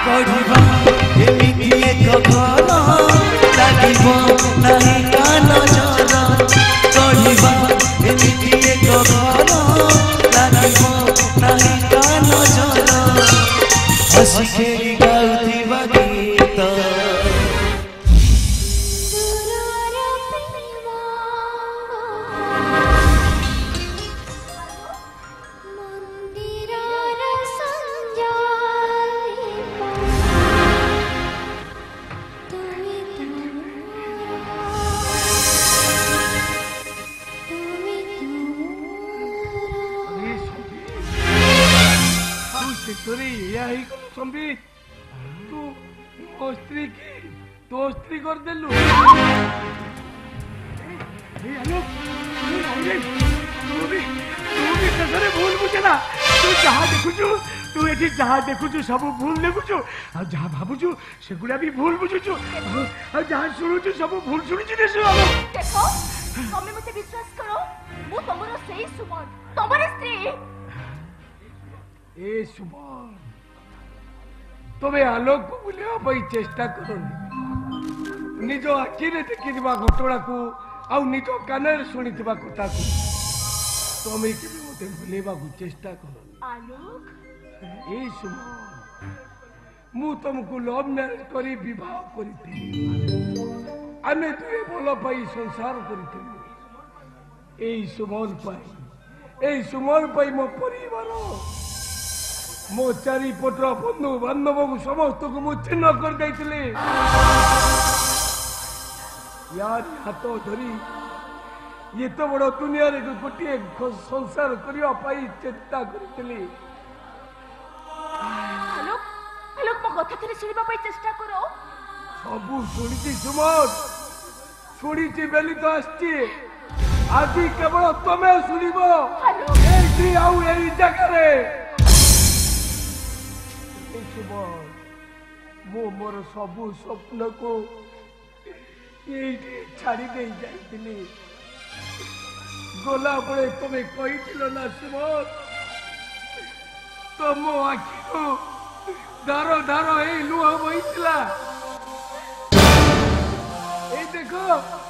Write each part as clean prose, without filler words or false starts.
पढ़िबा एमिति एक घर लागिबो नाही कान जरा पढ़िबा एमिति एक घर लागिबो नाही कान जरा हसी खेली गाउथिबा गीत संबित तू मो स्त्री की तो स्त्री कर देलु भूल बुझेना तू जहाँ देखुचु तू ये जहाँ देखुचु सब भूल देखुचु आ जहाँ भावुचु सेगुड़ा भी भूल बुझुचु आ जहाँ शुणुचु सब भूल शुणुचु देखो तमे मते विश्वास करो मु तमरो सेही सुमन तमरे स्त्री ए सुमन तुम्हें आलोक को बुलिया चेष्टा करनी निज आखि देखी घटना को आउ निज कान शुणी कथा को तुम्हें मत भूलेबा चेष्टा कर मु तुमको लव मैरिज कर विवाह करें दुए भल पाई संसार करी सुमन पाई मो परिवार मो चारिपट बंधु बांधव को समस्त को मु चिन्ह कर देइथिले यार हाथ धरी ये तो बड़ दुनिया रे गोटे संसार करिया पाई चिंता करथिली हेलो मो कथा थरे सुनिबा पाई चेष्टा करो सब सुनिछि सुमन सुनिछि बेली तो आछि आज केवल तमे सुनिबो एई आउ एई जगह रे मो मोर सबू स्वप्न को छाड़ी दे जाइली गला बड़े तुम्हें कही ना सुमन तुम आखि को धार धार लुह बही देखो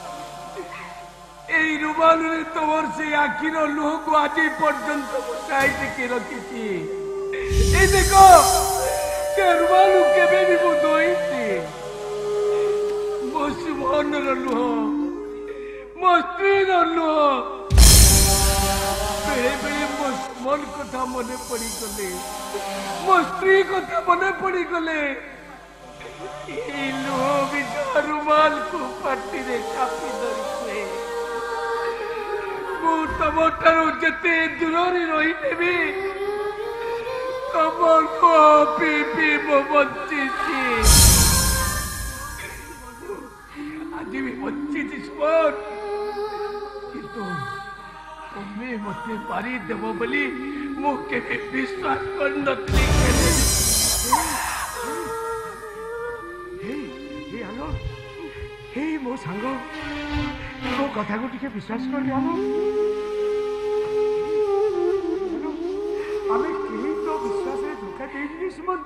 यही रुमाल तुम से आखिर लुह को आज पर्यंत साइड रखी देखो रुमालू केबे भी मु दोइछि मो सुमन लुह मो स्त्री लुह बेले बेले मो सुमन कथा मन पड़ी गले मो स्त्री कथा मन पड़ी गले लुह भी रुमाल को पाटी रे चापी धरी मु तम ठारू जेते दूर रही भी आज भी बच्ची सुमन किंतु तुम्हें मत मारी देव बोली मुझे विश्वास कर मो सांग मो कथा को टिके विश्वास कर आमे केही तो विश्वास रे धोखा देइनी सुमन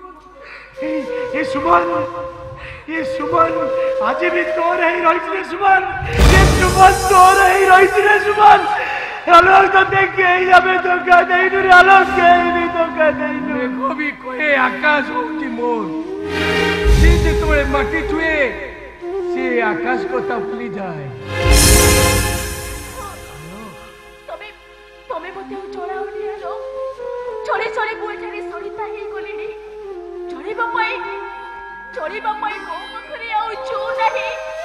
ये सुमन आज भी तोर ही रही रे सुमन ये सुमन तोर ही रही रे सुमन आलोक तो देख के ही हमें धोखा देइनु रे आलोक के भी धोखा देइनु देखो भी कोई आकाश होती मोर से जेतबे माटी छुए से आकाश को तपली जाए तमे मते चोरा उठिया लो चले चले गोइठारे सरिता हे गलिनी चलिबा पाई मो मखरे आउ जो नाही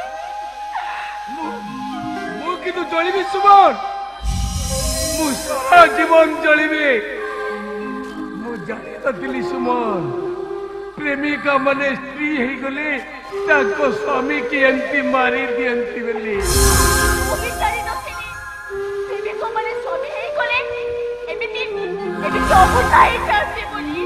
मु कि तो चलिबी सुमन मु सारा जीवन चलिबी मु जानि नथिली सुमन प्रेमिका माने स्त्री हे गले ताको स्वामी की अंति मारी दियंती बेली ओबी जानि नथिली प्रेमिका माने स्वामी हे गले एमिति सब नाही चाहते बोली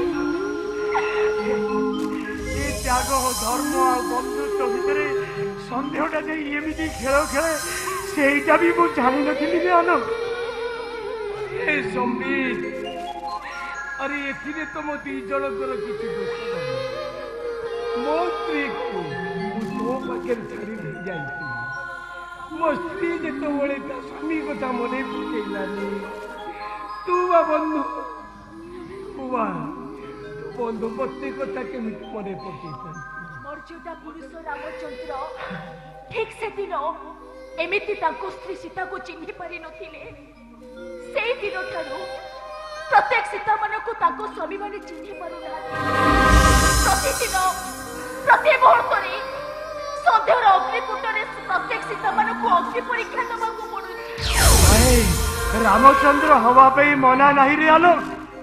ये त्याग धर्म और बंधुत्व भितर सन्देहटा जे एमिति खेल खेले सेटा भी मु जानि नथिली रे अन ए संबित अरे एथिरे तो मो दी जनकर किछि दोष ମୋ ସ୍ତ୍ରୀକୁ ମୁଁ ତୋ ପାଖରେ ଛାଡ଼ି ଦେଇ ଯାଇଥିଲି। ମୋ ସ୍ତ୍ରୀ ଯେତେବେଳେ ତା ସ୍ୱାମୀ କଥା ମନେ ପକେଇଲାନି, ତୁ ବା ବନ୍ଧୁ ତୁ ବନ୍ଧୁ ପତ୍ନୀ କଥା କେମିତି ମନେ ପକେଇଥାନ୍ତି? ମର୍ଯ୍ୟାଦା ପୁରୁଷ ରାମଚନ୍ଦ୍ର ଠିକ୍ ସେଦିନ ଏମିତି ତାଙ୍କ ସ୍ତ୍ରୀ ସୀତାକୁ ଚିହ୍ନି ପାରିନଥିଲେ। ସେଇ ଦିନଠାରୁ ପ୍ରତ୍ୟେକ ସୀତାମାନଙ୍କୁ ତାଙ୍କ ସ୍ୱାମୀମାନେ ଚିହ୍ନି ପାରୁନାହାନ୍ତି। ପ୍ରତିଦିନ ପ୍ରତି ମୁହୂର୍ତ୍ତରେ ସନ୍ଧ୍ୟାର ଅଗ୍ନିକୁଣ୍ଡରେ ପ୍ରତ୍ୟେକ ସୀତାମାନଙ୍କୁ ଅଗ୍ନି ପରୀକ୍ଷା ଦେବାକୁ ପଡୁଛି। ରାମଚନ୍ଦ୍ର ହବା ପାଇଁ ମନା ନାହିଁ ରେ ଆଲୋକ।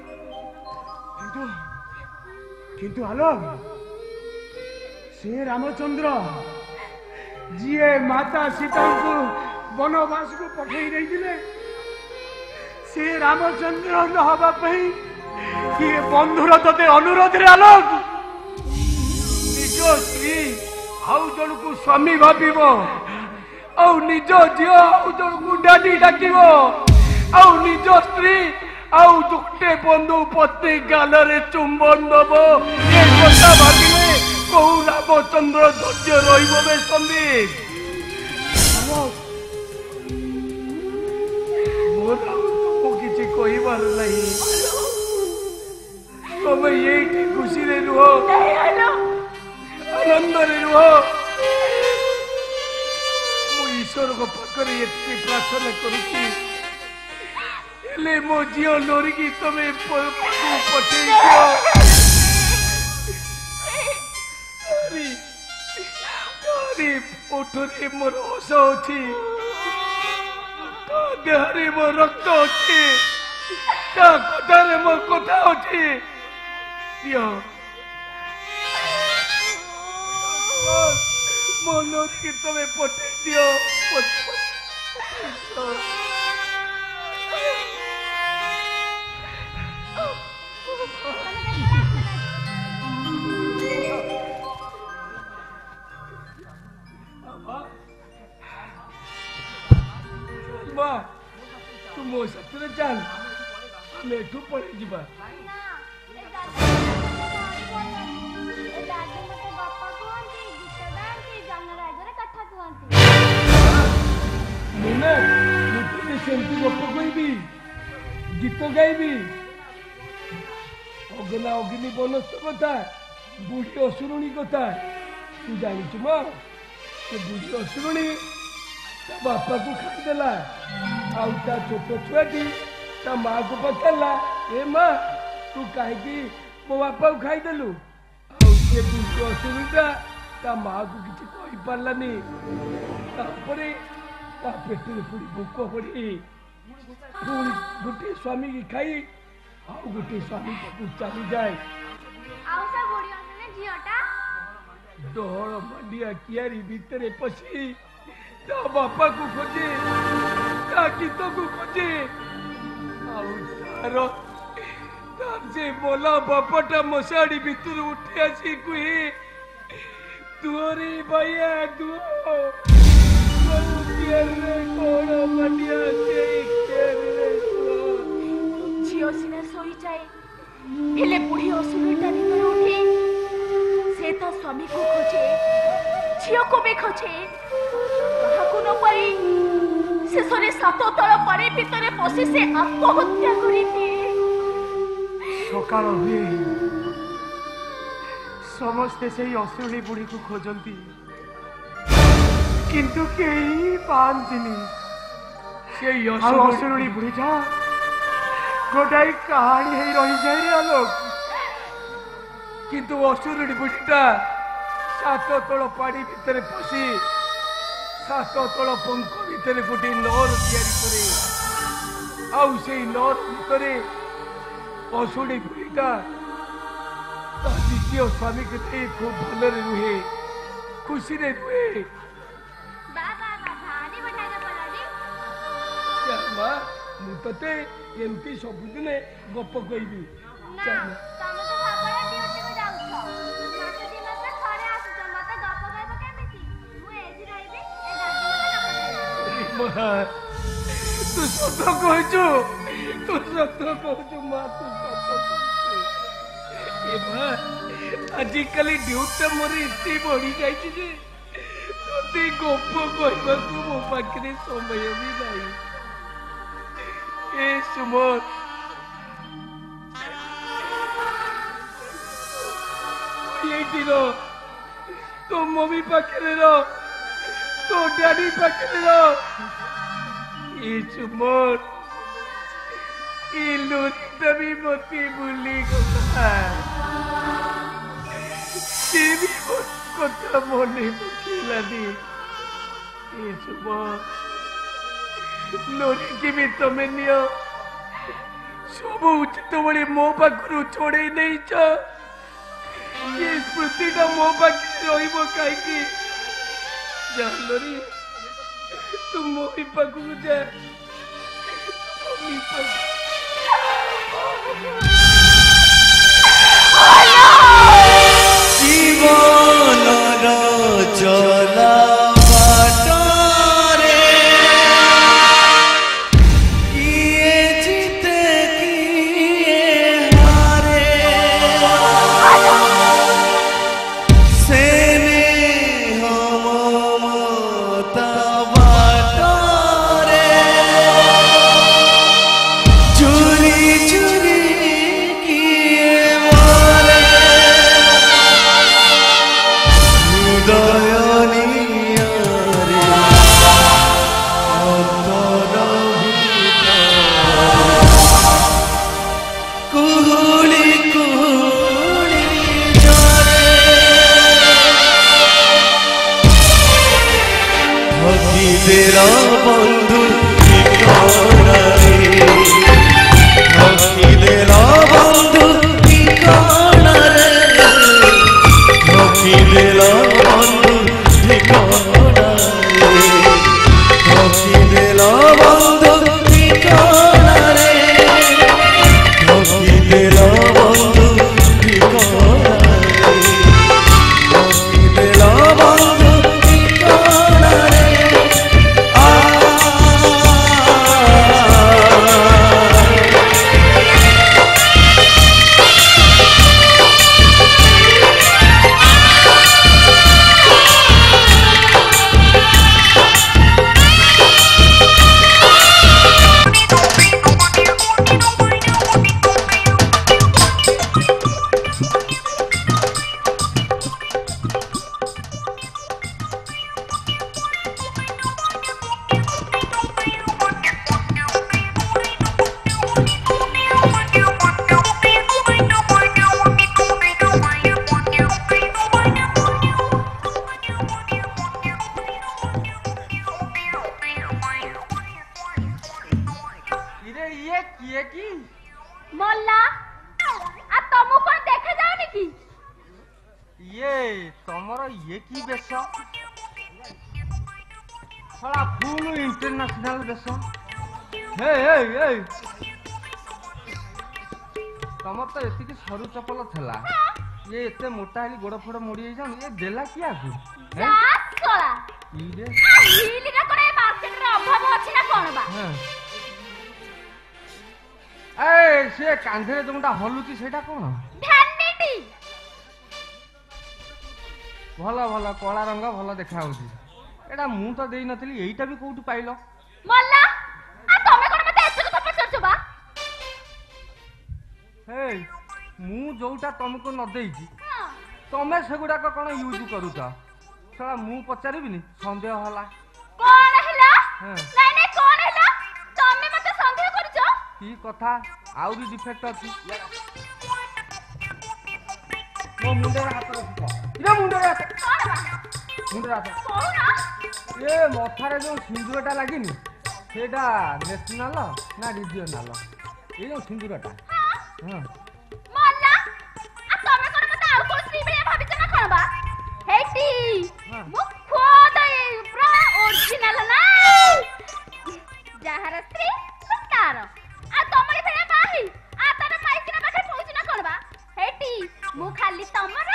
କିନ୍ତୁ ଆଲୋକ, ସେ ରାମଚନ୍ଦ୍ର ଯିଏ ମାତା ସୀତାଙ୍କୁ ବନବାସକୁ ପଠେଇ ଦେଇଥିଲେ, ସେ ରାମଚନ୍ଦ୍ର ନ ହବା ପାଇଁ କିଏ ବନ୍ଧୁର ତତେ ଅନୁରୋଧରେ ଆଲୋକ। ନିଜ ସ୍ତ୍ରୀ ଆଉ ଜଣକୁ ସ୍ୱାମୀ ଭାବିବ, ଆଉ ନିଜ ଝିଅ ଆଉ ଜଣକୁ ଡାଡି ଡାକିବ, ଆଉ ନିଜ ସ୍ତ୍ରୀ ଆଉ ଗୋଟେ ବନ୍ଧୁ ପତ୍ନୀ ଗାଲରେ ଚୁମ୍ବନ ଦବ। ଏ କଥା ଭାବିଲେ କୋଉ ରାମଚନ୍ଦ୍ର ଧୈର୍ଯ୍ୟ ରହିବ ବେ ସନ୍ଦୀପ? ମୋର ମୁଁ କିଛି କହିବାର ନାହିଁ। ତମେ ଏଇଠି ଖୁସିରେ ରୁହ, ଆନନ୍ଦରେ ରୁହ। ମୁଁ ଈଶ୍ୱରଙ୍କ ପାଖରେ ଏତିକି ପ୍ରାର୍ଥନା କରୁଛି, ହେଲେ ମୋ ଝିଅ ଲୋରିକି ତମେ ପଠେଇ ଦିଅ। ଓଠରେ ମୋର ହସ ଅଛି, ଦେହରେ ମୋ ରକ୍ତ ଅଛି, ତା କଥାରେ ମୋ କଥା ଅଛି। ଦିଅ ମୋ ଲୋରିକି ତମେ ପଠେଇ ଦିଅ। ତୁ ମୋ ସାଥିରେ ଚାଲ, ଆମେ ଏଠୁ ପଳେଇ ଯିବା। ସେମିତି ଗପ କହିବି, ଗୀତ ଗାଇବି, ଅଗନା ଅଗ୍ନି ବନସ୍ତ କଥା, ବୁଢୀ ଅସୁରୁଣୀ କଥା। ତୁ ଜାଣିଛୁ ମା, ସେ ବୁଢୀ ଅସୁରୁଣୀ ତା ବାପାକୁ ଖାଇଦେଲା, ଆଉ ତା ଛୋଟ ଛୁଆଟି ତା ମାଆକୁ ପଚାରିଲା, ଏ ମା ତୁ କାହିଁକି ମୋ ବାପାକୁ ଖାଇଦେଲୁ? ଆଉ ସେ ବୁଢୀ ଅସୁରୁଣୀଟା ତା ମାଆକୁ କିଛି କହିପାରିଲାନି। ତାପରେ ତା ପେଟରେ ପୁଣି ଭୋକ ପଡି ପୁଣି ଗୋଟିଏ ସ୍ୱାମୀ କି ଖାଇ ଆଉ ଗୋଟିଏ ସ୍ୱାମୀ ପାଖକୁ ଚାଲିଯାଏ। ଡହଳ ମାଣ୍ଡିଆ କିଆରି ଭିତରେ ପଶି ତା ବାପାକୁ ଖୋଜେ, ତା ଗୀତକୁ ଖୋଜେ, ଆଉ ତାର ସେ ବୋଲା ବାପାଟା ମଶାଣି ଭିତରୁ ଉଠି ଆସି କୁହେ, ଦୁହରେ ବାଇଆ ଦୁହ। ଝିଅ ସିନା ଶୋଇଯାଏ, ହେଲେ ବୁଢୀ ଅସୁରଟା ଭିତରେ ଉଠି ସେ ତା ସ୍ୱାମୀକୁ ଖୋଜେ, ଝିଅକୁ ବି ଖୋଜେ, କାହାକୁ ନ ପାଇ ଶେଷରେ 7 ତଳ ପାଣି ଭିତରେ ପଶି ସେ ଆତ୍ମହତ୍ୟା କରିଦିଏ। ସକାଳ ହୁଏ, ସମସ୍ତେ ସେଇ ଅସୁରୁଣୀ ବୁଢୀକୁ ଖୋଜନ୍ତି, କିନ୍ତୁ କେହି ପାଆନ୍ତିନି। ସେଇ ଅସୁରୁଣୀ ବୁଢୀଟା ଗୋଟାଏ କାହାଣୀ ହେଇ ରହିଯାଏ ରେ ଆଲୋକ। କିନ୍ତୁ ଅସୁରୁଣୀ ବୁଢୀଟା 7 ତଳ ପାଣି ଭିତରେ ପଶି 7 ତଳ ପଙ୍କ ଭିତରେ ଗୋଟିଏ ନଅର ତିଆରି କରେ, ଆଉ ସେଇ ନଅର ଭିତରେ ଅସୁରୁଣୀ ବୁଢୀଟା ତା ଦ୍ୱିତୀୟ ସ୍ୱାମୀକୁ ନେଇ ଖୁବ୍ ଭଲରେ ରୁହେ, ଖୁସିରେ ରୁହେ। ମା ମୁଁ ତତେ ଏମିତି ସବୁଦିନେ ଗପ କହିବି। ତୁ ସତ କହୁଛୁ, ତୁ ସତ କହୁଛୁ ମା, ତୁ ସତ କହୁଛୁ। आजिकल ड्यूटी मोर एते बढ़ी जाइए जे तोते गप कहवा मो पाखे समय भी नहीं। ए सुमन ये तो मम्मी पाखे तो डैडी पाखे ये सुमन ये लोरी भी मती भूली गला से भी कथा मने पकेलानी। ये सुमन लोरी की भी तमें नियो सब उचित बड़े मो पाखु छोड़े नहीं चा ये स्मृतिटा मो पाखे रहिबो काईकी जानलोरी तू मोही पाखु जा জীবনর চলা বাটরে কিয়ে জিতে কিয়ে হারে সেনে মমতা বাটরে চুরি চুরি কিয়ে মরে দয়নিয়ারে অন্তর কুহুলি কুহুলি ঝরে ভক্তিদের বন্ধু ঠিকানারে ভক্তিদের বন্ধু ঠিকানারে ভক্তিদের বন্ধু ঠিকানারে ভক্তিদের বন্ধু ঠিকানারে ভক্তিদের বন্ধু ঠিকানারে ভক্তিদের বন্ধু ঠিকানারে ये किए की मल्ला आ तुमको कोन देखा जाओनी की ये तमरो ये की बेश साला फुल इंटरनेशनल बेश हे तमर तो एतिकी सरू चपल थला ये एते मोटा हेली गोड़ फोड़ मोड़ी जान ये देला किया तू जा सोला ई रे हिली का कोन मार्केट रे अभाव अछि ना कोन बा ए से कांधे जोंटा हलुची सेटा कोन भैनिटी भला भला कला रंग भला देखा होची एटा मु तो देई नथली एईटा भी कोउटु पाइलो मल्ला आ तमे कोन मते एते तो पछरछु बा हे मु जोटा तुमको न देईची तमे सेगुडा को कोन यूज करूता साला मु पचारिबिनी संदेह होला कोन हैला हां नहीं नहीं कोन हैला तमे मते संदेह करछो की कथा आउरी डिफेक्ट अछि मो मुंडे हाथ रखो इरे मुंडे हाथ कोन बा मुंडे हाथ कोन ए मथारे जो सिंदूरटा लागिनी सेटा नेशनल ना रिजियोनल ए जो सिंदूरटा हां मल्ला आ तमे कोन मते आउ कोन श्री बे भाबिछ ना कोन बा हेटी मु खोद पूरा ओरिजिनल ना जहार स्त्री तार आ तमरी फेरे बाही आ तार माइकिना पाखे पहुंच ना कोन बा हेटी मु खाली तमर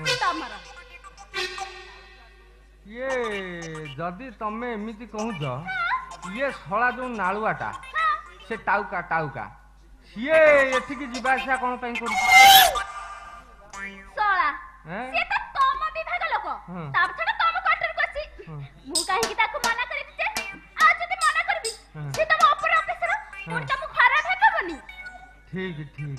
ये जदि तमे एमिति कहूछ ये सला जो नालुआटा से टाउका टाउका सीए एठिकी जीवा आसिया कोन पई करू ଶଳା हैं? ସେ ତ ତମ ବିଭାଗ ଲୋକ ହଁ। ତା ଛଡା ତମ କ୍ୱାର୍ଟରକୁ ଆସି ମୁଁ କାହିଁକି ତାକୁ ମନା କରିବି ଯେ ଆଉ ଯଦି ମନା କରିବି ହଁ। ସେ ତମ ଅପର ଅଫିସର ପୁଣି ତମକୁ ଖରାପ ଭାବିବନି ठीक ठीक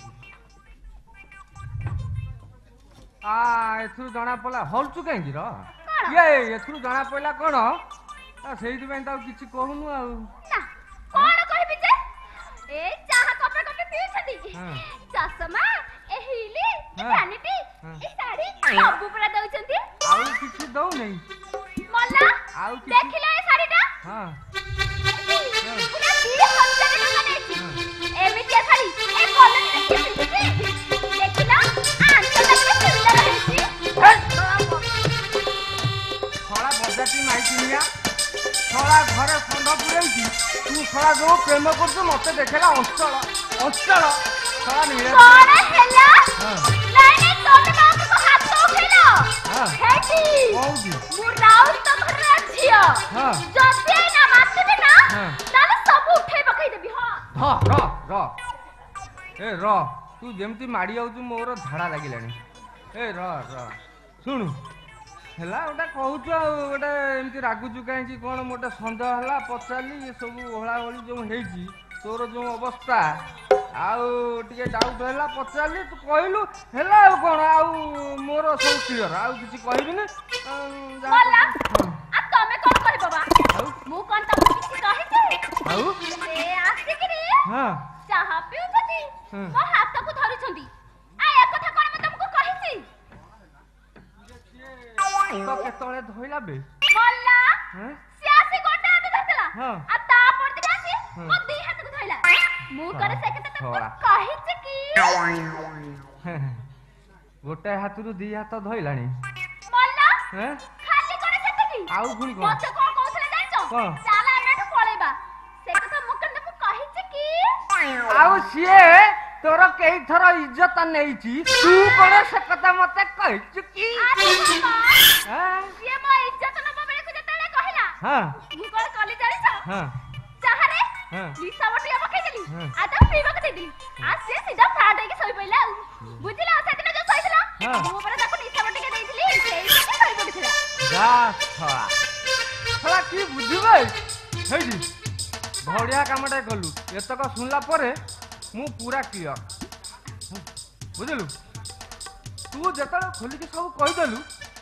आ एथुरु जणा पला हलचु काहेकि र ये एथुरु जणा पला कोन आ सेहिति पय ता किछि कहनु आ ନା କଣ କହିବି ଯେ ଏ ଚାହା କପା କପି ପିଉଛନ୍ତି ହଁ। ଚଷମା ଏ ହିଲି ଏ ହଁ। ଭ୍ୟାନିଟି ହଁ। ଏ ଶାଢୀ ସବୁ ପୁରା ଦଉଛନ୍ତି ଆଉ किछि दौ नै ମଲା ଆଉ କିଛି- ଦେଖିଲ ଏ ଶାଢୀଟା हां ପୁରା 2000 ଟଙ୍କା ନେଇଛି ଏମିତିଆ ଶାଢୀ ଏ କଲେଜରେ କିଏ ପିନ୍ଧୁଛି ଦେଖିଲ ଆଞ୍ଚଟା କେତେ ସୁନ୍ଦର ହେଇଛି छळा बजाती माइकिनिया छळा घरे संध पुरेइछि तू छळा जो प्रेम करछु मते देखेला अंचल छळा निळे କଣ ହେଲା हां ନାଇଁ ନାଇଁ ତମେ ମୋ ଉପରକୁ ହାତ ଉଠେଇଲ ହଁ। ହେଠି କୋଉଠି ମୁଁ ରାଉତ ଘରର ଝିଅ ହଁ। ଯଦି ଏଇନା ମାତିବି ନା ହଁ। ତାହେଲେ ସବୁ ଉଠେଇ ପକେଇଦେବି ହଁ ହଁ ର ତୁ ଯେମିତି ମାଡ଼ି ଯାଉଛୁ ମୋର ଝାଡ଼ା ଲାଗିଲାଣି ଏ ର ଶୁଣୁ ହେଲା ଗୋଟେ କହୁଛୁ ଆଉ ଗୋଟେ ଏମିତି ରାଗୁଛୁ କାହିଁକି କ'ଣ ଗୋଟେ ସନ୍ଦେହ ହେଲା ପଚାରିଲି ଏ ସବୁ ଓଳାଓଳି ଯେଉଁ ହେଇଛି ତୋର ଯେଉଁ ଅବସ୍ଥା ଆଉ ଟିକେ ଡାଉଟ୍ ହେଲା ପଚାରିଲି ତୁ କହିଲୁ ହେଲା ଆଉ କ'ଣ ଆଉ ମୋର ସବୁ କ୍ଲିୟର ଆଉ କିଛି କହିବିନି ମଲା ହଁ। ଆ ତମେ କଣ କରିବ ବା ଆଉ ମୁଁ କଣ ତମକୁ କିଛି କହିଛି ଆଉ ସେ ଆସିକିରି ହଁ ଚାହା ପିଉଛନ୍ତି ହଁ। ମୋ ହାତକୁ ଧରିଛନ୍ତି ଆ ଏ କଥା କଣ ମୁଁ ତମକୁ କହିଛି ତ କେତେବେଳେ ଧଇଲା ବେ ମଲା ହଁ ସେ ଆସି ଗୋଟେ ହାତ ଧରିଥିଲା ହଁ। ଆଉ ତା ପରଦିନ ଆସି ମୋ ଦି ହାତକୁ ଧଇଲା ମୁଁ କଣ ସେ କଥା ତମକୁ ଛଳା। କହିଛି କି ଗୋଟେ ହାତରୁ ଦି ହାତ ଧଇଲାଣି ମଲା ହେଁ? ଖାଲି କଣ ସେତିକି ଆଉ ପୁଣି କ'ଣ? ମତେ କଣ କହୁଥିଲେ ଜାଣିଛ କ'ଣ? ଚାଲ ଆମେ ଏଠୁ ପଳେଇବା ସେ କଥା ମୁଁ କଣ ତମକୁ କହିଛି କି ଆଉ ସିଏ ତୋର କେଇ ଥର ଇଜ୍ଜତ ନେଇଛି ତୁ କ'ଣ ସେ କଥା ମତେ କହିଛୁ କି ଆରେ ବାବା ହେଁ? ସିଏ ମୋ ଇଜ୍ଜତ ନବା ବେଳକୁ ଯେତେବେଳେ କହିଲା ହଁ ମୁଁ କଣ କଲି ଜାଣିଛ ହଁ ଚାହାରେ ହଁ। ନିଶା ବଟିଆ ପକେଇଦେଲି ହଁ। ଆଉ ତାକୁ ପିଇବାକୁ ଦେଇଦେଲି ଆଉ ସେ ସିଧା ଫ୍ଲାଟ୍ ହେଇକି ଶୋଇ ପଇଲା ଆଉ ବୁଝିଲ ସେଦିନ ଯୋଉ ଶୋଇଥିଲ ହଁ। ମୁଁ ପରେ ତାକୁ ନିଶା ବଟିକା ଦେଇଥିଲି ସେଇଥିପାଇଁ ଶୋଇ ପଡିଥିଲା ଯା ଛଳା କି ବୁଝିବେ ହେଇଟି ବଢିଆ କାମଟା କଲୁ ଏତକ ଶୁଣିଲା ପରେ ମୁଁ ପୁରା କ୍ଲିୟର ବୁଝିଲୁ ତୁ ଯେତେବେଳେ ଖୋଲିକି ସବୁ କହିଦେଲୁ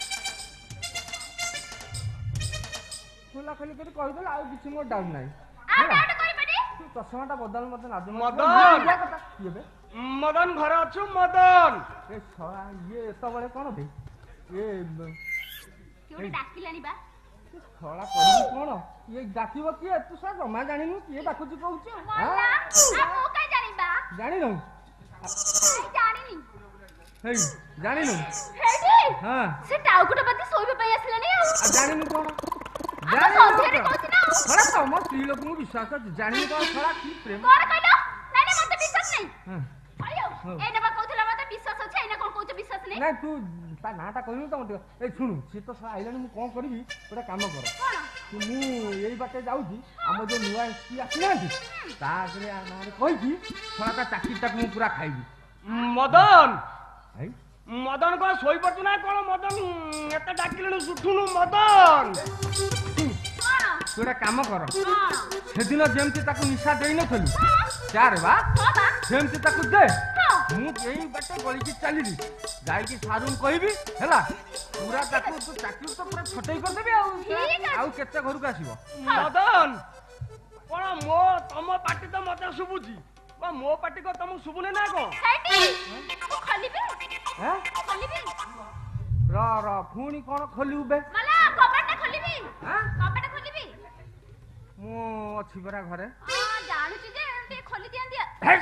ଖୋଲା ଖୋଲି କରି କହିଦେଲୁ ଆଉ କିଛି ମୋର ଡାଉଟ୍ ନାହିଁ ଆଉ ଡାଉଟ୍ କରିବନି ତୁ ଚଷମାଟା ବଦଳ ମତେ ଲାଜ ମଦନ! କିଏ ବେ ମଦନ ଘରେ ଅଛୁ ମଦନ ଏ ଛଳା ଇଏ ଏତେବେଳେ କ'ଣ ବେ ଏ କିଏ ଡାକିଲାଣି ବା ଛଳା କରିବୁ କ'ଣ ଇଏ ଡାକିବ କିଏ ତୁ ସାର୍ ଜମା ଜାଣିନୁ କିଏ ଡାକୁଛି କହୁଛୁ ମଲା ଆଉ ମୁଁ କାଇଁ ଜାଣିବା ଜାଣିନୁ ଜାଣିନି ହେଇ ଜାଣିନୁ ହେଇଟି ହଁ ସେ ଟାଉକୁଟା ବାତି ଶୋଇବା ପାଇଁ ଆସିଲାନି ଆଉ ଆଉ ଜାଣିନୁ କ'ଣ ଆମ ସନ୍ଧ୍ୟାରେ କହୁଛି ନା ଆଉ ଛଳା ତମ ସ୍ତ୍ରୀ ଲୋକଙ୍କୁ ବିଶ୍ୱାସ ଅଛି ଜାଣିନୁ କ'ଣ ଛଳା କି ପ୍ରେମ କଣ କହିଲ ନାଇଁ ନାଇଁ ମତେ ବିଶ୍ୱାସ ନାହିଁ ହଁ। କହିବ ଏଇନା ବା କହୁଥିଲା ମତେ ବିଶ୍ୱାସ ଅଛି ଏଇନା କଣ କହୁଛ ବିଶ୍ୱାସ ନାହିଁ ନାଇଁ ତୁ ତା ନାଁଟା କହିନୁ ତ ମତେ ଏ ଶୁଣୁ ସିଏ ତ ଶଳା ଆଇଲାଣି ମୁଁ କ'ଣ କରିବି ଗୋଟେ କାମ କର କଣ ମୁଁ ଏଇ ବାଟେ ଯାଉଛି ଆମ ଯୋଉ ନୂଆ ଏସ୍ପି ଆସିନାହାନ୍ତି ତା ଆଗରେ ନାଁରେ କହିକି ଶଳା ତା ଚାକିରିଟାକୁ ମୁଁ ପୁରା ଖାଇବି ମଦନ ଭାଇ ମଦନ କଣ ଶୋଇପଡୁଛୁ ନା କଣ ମଦନ ଏତେ ଡାକିଲୁଣି ଉଠୁନୁ ମଦନ ତୁ କଣ ଗୋଟେ କାମ କର କଣ ସେଦିନ ଯେମିତି ତାକୁ ନିଶା ଦେଇନଥିଲୁ ଚାରେ ବା ହଁ ବା ସେମିତି ତାକୁ ଦେ ହଁ ମୁଁ ଏଇ ବାଟେ ଗଳିକି ଚାଲିଲି ଯାଇକି ସାରୁଙ୍କୁ କହିବି ହେଲା ପୁରା ତାକୁ ତୁ ଚାକିରି ତ ପୁରା ଛଟେଇ କରିଦେବି ଆଉ ଠିକ୍ ଅଛି। ଆଉ କେତେ ଘରକୁ ଆସିବ ମଦନ କଣ ତମ ପାଟି ତ ମତେ ଶୁଭୁଛି କଣ ମୋ ପାଟି କଣ ତମକୁ ଶୁଭୁନି ନା କଣ ହେଇଟି ମୁଁ ଖୋଲିବି ହେଁ ଖୋଲିବି ର ପୁଣି କ'ଣ ଖୋଲିବୁ ବେ ମଲା କବାଟଟା ଖୋଲିବି ହାଁ କବାଟ ଖୋଲିବି ମୁଁ ଅଛି ପରା ଘରେ ହଁ ଜାଣୁଛି ଯେ ଟିକେ ଖୋଲି ଦିଅନ୍ତି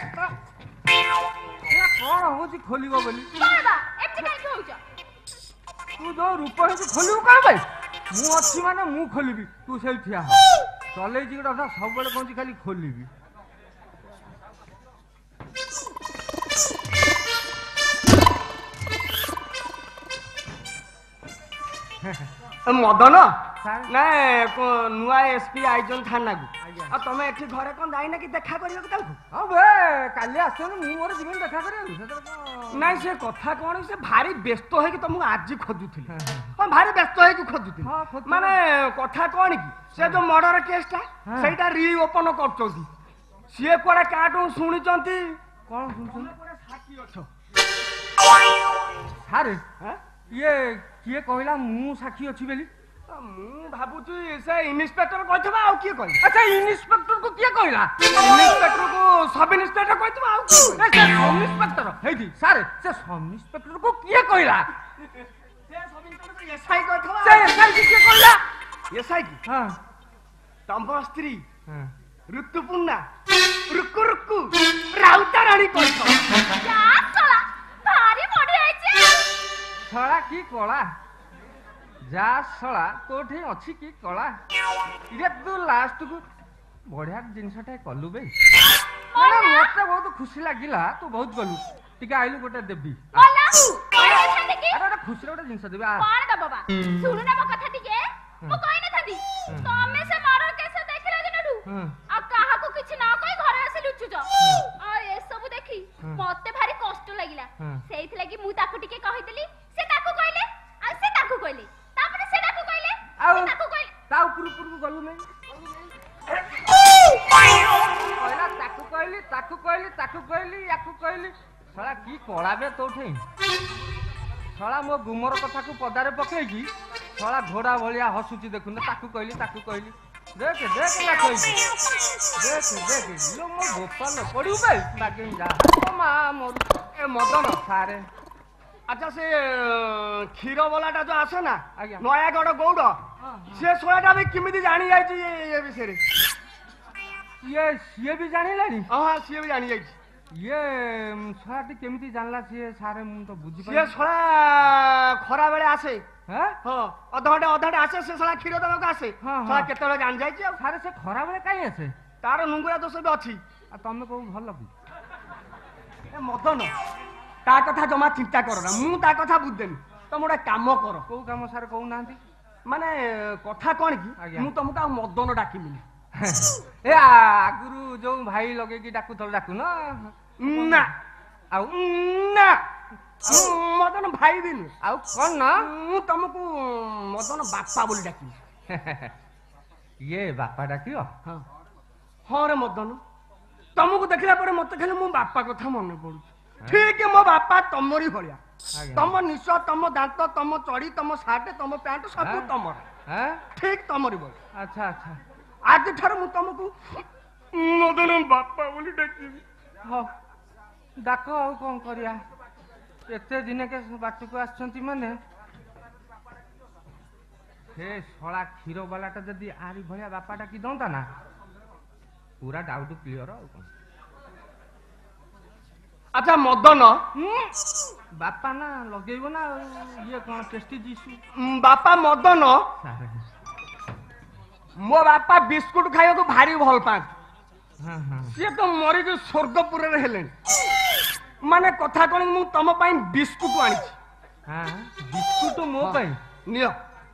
କ'ଣ ହଉଛି ଖୋଲିବ ବୋଲି କଣ ବା ଏମିତି କାହିଁକି ହଉଛ ତୁ ଯୋଉ ରୂପ ହେଇକି ଖୋଲିବୁ କ'ଣ ପାଇଁ ମୁଁ ଅଛି ମାନେ ମୁଁ ଖୋଲିବି ତୁ ସେଇ ଠିଆ ହ ଚଲେଇଛି ଗୋଟେ ଅଧା ସବୁବେଳେ କହୁଛି ଖାଲି ଖୋଲିବି ମଦନ ସାର୍ ନାଇଁ ନୂଆ ଏସ୍ପି ଆଇଛନ୍ତି ଥାନାକୁ ଆଉ ତମେ ଏଠି ଘରେ କଣ ଯାଇନା କି ଦେଖା କରିବାକୁ ତାଙ୍କୁ? ହଁ ବେ କାଲି ଆସିଛନ୍ତି ମୁଁ ମୋର ଯିବିନି ଦେଖା କରିବାକୁ ସେଥିରେ କଣ ନାଇଁ ସେ କଥା କଣ ସେ ଭାରି ବ୍ୟସ୍ତ ହେଇକି ତମକୁ ଆଜି ଖୋଜୁଥିଲି। ହଁ ଭାରି ବ୍ୟସ୍ତ ହେଇକି ଖୋଜୁଥିଲି। ହଁ, ଖୋଜୁଥିଲି। ମାନେ କଥା କଣ କି ସେ ଯୋଉ ମର୍ଡର କେସଟା ସେଇଟା ରିଓପନ କରୁଛନ୍ତି। ସିଏ କୁଆଡେ କାହାଠୁ ଶୁଣିଛନ୍ତି କଣ ଶୁଣୁଛନ୍ତି? କୁଆଡେ ସାକ୍ଷୀ ଅଛ। ସାରେ ଇଏ କିଏ କହିଲା ମୁଁ ସାକ୍ଷୀ ଅଛି ବୋଲି? ମୁଁ ଭାବୁଛି ସେ ଇନ୍ସପେକ୍ଟର କହିଥିବ ଆଉ କିଏ କହିବ? ଆଚ୍ଛା ଇନ୍ସପେକ୍ଟରକୁ କିଏ କହିଲା? ଇନ୍ସପେକ୍ଟରକୁ ସବ୍ ଇନ୍ସପେକ୍ଟର କହିଥିବ ଆଉ କିଏ କହିବ? ସବ୍ ଇନ୍ସପେକ୍ଟର ହେଇଛି ସାରେ ସେ ସବ୍ ଇନ୍ସପେକ୍ଟରକୁ କିଏ କହିଲା? ସେ ସବ୍ ଇନ୍ସପେକ୍ଟର ଏସ୍ଆଇ କହିଥିବ। ସେ ଏସ୍ଆଇ କି କିଏ କହିଲା? ଏସ୍ଆଇ କି ହଁ ତମ ସ୍ତ୍ରୀ ହଁ ଋତୁପୂର୍ଣ୍ଣା ରୁକୁ ରୁକୁ ରାଉତାରାଣୀ କହିଥିବ। ଯା ଶଳା ଭାରି ବଢିଆ ହେଇଛି। ଶଳା କି କଳା ଯା ଶଳା କୋଉଠି ଅଛି କି କଳା ଇରେ ତୁ ଲାଷ୍ଟକୁ ବଢିଆ ଜିନିଷଟା କଲୁ ବେ ମତେ ବହୁତ ଖୁସି ଲାଗିଲା ତୁ ବହୁତ ଗଲୁ ଟିକେ ଆଇଲୁ ଗୋଟେ ଦେବି ଗଲା କଣ ହେଇଥାନ୍ତି କି? ଆରେ ଗୋଟେ ଖୁସିରେ ଗୋଟେ ଜିନିଷ ଦେବି ଆ କଣ ଦବ ବା? ଶୁଣୁ ନା ମୋ କଥା ଟିକେ। ମୁଁ କହିନଥାନ୍ତି ତମେ ସେ ମର୍ଡର କେସ ଦେଖିଲା ଦିନଠୁ ଆଉ କାହାକୁ କିଛି ନ କହି ଘରେ ଆସି ଲୁଚୁଛ। ଆଉ ଏସବୁ ଦେଖି ମତେ ଭାରି କଷ୍ଟ ଲାଗିଲା। ସେଇଥିଲାଗି ମୁଁ ତାକୁ ଟିକେ କହିଥିଲି ସେ ତାକୁ କହିଲେ ଆଉ ସେ ତାକୁ କହିଲେ ତାପରେ ସେ ତାକୁ କହିଲେ ଆଉ ସେ ତାକୁ କହିଲେ ତା ଉପରକୁ ଗଲୁ ନାହିଁ କହିଲା ତାକୁ କହିଲି ତାକୁ କହିଲି ତାକୁ କହିଲି ୟାକୁ କହିଲି ଶଳା କି କଳା ବେ ତୋଠି ଶଳା ମୋ ଗୁମର କଥାକୁ ପଦାରେ ପକେଇକି ଶଳା ଘୋଡା ଭଳିଆ ହସୁଛି ଦେଖୁନ ତାକୁ କହିଲି ଦେଖେ ଦେଖେ ନା କହିଲି ଦେଖେ ଲୋ ମୋ ଗୋପାଲ ପଡିବୁ ବେ ବାଗେଇ ଯା ମା ମୋର ଏ ମଦନ ସାରେ ଆଚ୍ଛା ସେ କ୍ଷୀର ବାଲାଟା ଯୋଉ ଆସେ ନା ଆଜ୍ଞା। ନୟାଗଡ଼ ଗୌଡ଼ ସେ ଶୋଳାଟା ବି କେମିତି ଜାଣି ଯାଇଛି ଏ ବିଷୟରେ? ସିଏ ବି ଜାଣିଲାଣି ହଁ ସିଏ ବି ଜାଣି ଯାଇଛି। ଇଏ ଶଳାଟି କେମିତି ଜାଣିଲା ସିଏ ସାରେ ମୁଁ ତ ସିଏ ବୁଝିପାରିଲି ଶଳା ଖରା ବେଳେ ଆସେ ହଁ ଅଧଘଣ୍ଟେ ଆସେ ସେ ଶଳା କ୍ଷୀର ଦେବାକୁ ଆସେ ଶଳା କେତେବେଳେ ଜାଣି ଯାଇଛି ଆଉ ସାରେ ସେ ଖରାବେଳେ କାହିଁ ଆସେ ତାର ନୁଙ୍ଗୁରା ଦୋଷ ବି ଅଛି। ଆଉ ତମେ କୋଉ ଭଲ କି ଏ ମଦନ ତା କଥା ଜମା ଚିନ୍ତା କର ନା ମୁଁ ତା କଥା ବୁଝିଦେବି। ତମେ ଗୋଟେ କାମ କର। କୋଉ କାମ ସାରେ କହୁନାହାନ୍ତି ମାନେ କଥା କଣ କି ଆଜ୍ଞା। ମୁଁ ତମକୁ ଆଉ ମଦନ ଡାକିବିନି। ଏ ଆଗରୁ ଯୋଉ ଭାଇ ଲଗେଇକି ଡାକୁଥିଲ ଡାକୁନ ନା ଆଉ ନା ମଦନ ଭାଇ ବି ନୁହେଁ। ଆଉ କଣ ନା ମୁଁ ତମକୁ ମଦନ ବାପା ବୋଲି ଡାକିବି। ଇଏ ବାପା ଡାକିବ ହଁ ରେ ମଦନ ତମକୁ ଦେଖିଲା ପରେ ମତେ ଖାଲି ମୋ ବାପା କଥା ମନେ ପଡୁଛି। ଠିକ ମୋ ବାପା ତମରି ଭଳିଆ ତମ ନିଶ ତମ ଦାନ୍ତ ତମ ଚଡି ତମ ସାର୍ଟ ତମ ପ୍ୟାଣ୍ଟ ସବୁ ତମର ଠିକ ତମରି ଭଳିଆ। ଆଚ୍ଛା ଆଚ୍ଛା ଆଜିଠାରୁ ମୁଁ ତମକୁ ମଦନ ବାପା ବୋଲି ଡାକିବି। ହଉ ଡାକ ଆଉ କଣ କରିବା ଏତେ ଦିନକେ ବାଟକୁ ଆସିଛନ୍ତି ମାନେ ସେ ଶଳା କ୍ଷୀର ବାଲାଟା ଯଦି ଆରି ଭଳିଆ ବାପା ଡାକି ଦଅନ୍ତା ନା ପୁରା ଡାଉଟ କ୍ଲିୟର ଆଉ କଣ। ଆଚ୍ଛା ମଦନ ବାପା ନା ଲଗେଇବ ନା ଆଉ ଇଏ କଣ ପ୍ରେଷ୍ଟିଜ ଇସ୍ୟୁ ବାପା ମଦନ ମୋ ବାପା ବିସ୍କୁଟ ଖାଇବାକୁ ଭାରି ଭଲ ପାଆନ୍ତି। ସିଏ ତ ମରିକି ସ୍ୱର୍ଗପୁରରେ ହେଲେଣି। ମାନେ କଥା କଣ ମୁଁ ତମ ପାଇଁ ବିସ୍କୁଟ ଆଣିଛି। ବିସ୍କୁଟ ମୋ ପାଇଁ ନିଅ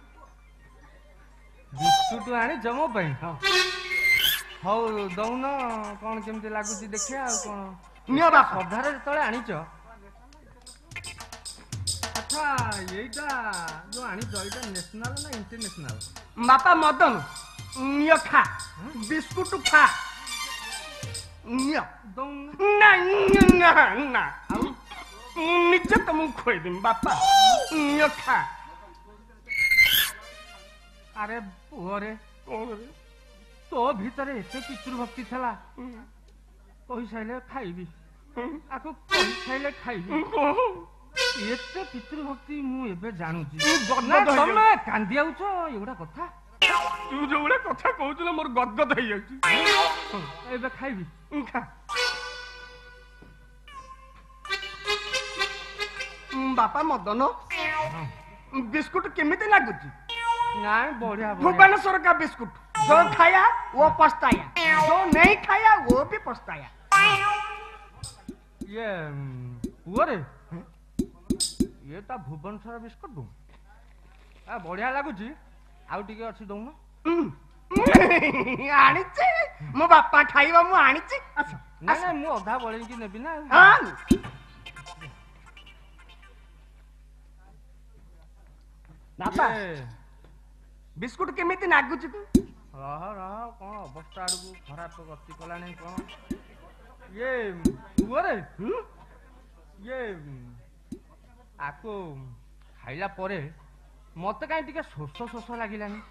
ବିସ୍କୁଟ ଆଣିଛ ମୋ ପାଇଁ ହଉ ଦଉନ କଣ କେମିତି ଲାଗୁଛି ଦେଖିବା ଆଉ କଣ ନିଅ ବାପା ଅଧାରେ ଯେତେବେଳେ ଆଣିଛ ଆଚ୍ଛା ଏଇଟା ଯୋଉ ଆଣିଛ ଏଇଟା ନ୍ୟାସନାଲ ନା ଇଣ୍ଟରନ୍ୟାସନାଲ? ବାପା ମଦନ ନିଅ ଖା ବିସ୍କୁଟ ଖା ନିଅ ନା ନା ନା ଆଉ ମୁଁ ନିଜେ ତମକୁ ଖୁଆଇଦେବି ବାପା ନିଅ ଖା। ଆରେ ପୁଅରେ ତୋ ଭିତରେ ଏତେ ପିତୃଭକ୍ତି ଥିଲା କହିସାଇଲେ ଖାଇବି ଆକୁ କହିସାଇଲେ ଖାଇବି ଏତେ ପିତୃଭକ୍ତି ମୁଁ ଏବେ ଜାଣୁଛି। ତମେ କାନ୍ଦି ଯାଉଛ ଏଗୁଡା କଥା ତୁ ଯୋଉଗୁଡା କଥା କହୁଛୁ ନା ମୋର ଗଦଗଦ ହେଇଯାଉଛି। ଏବେ ଖାଇବି ଖା ବାପା ମଦନ ବିସ୍କୁଟ କେମିତି ଲାଗୁଛି? ନାଇଁ ବଢିଆ भुवनेश्वर का बिस्कुट जो खाया वो पछताया जो नहीं खाया वो भी पछताया। ये पुअरे ये ता भुवनेश्वर बिस्कुट बढ़िया लगुच आउ टिके अच्छी दउन आनिचे मो बापा खाइबा मु आनिचे अच्छा ना मु अधा बळे की नेबी ना हां बापा बिस्कुट केमिति नागुची तू रह कौन अवस्था आड़ू खराब गति कला नहीं कौन ये पुअरे ये आको खाइला परे मत कहीं टिके शोष शोष लागिलानी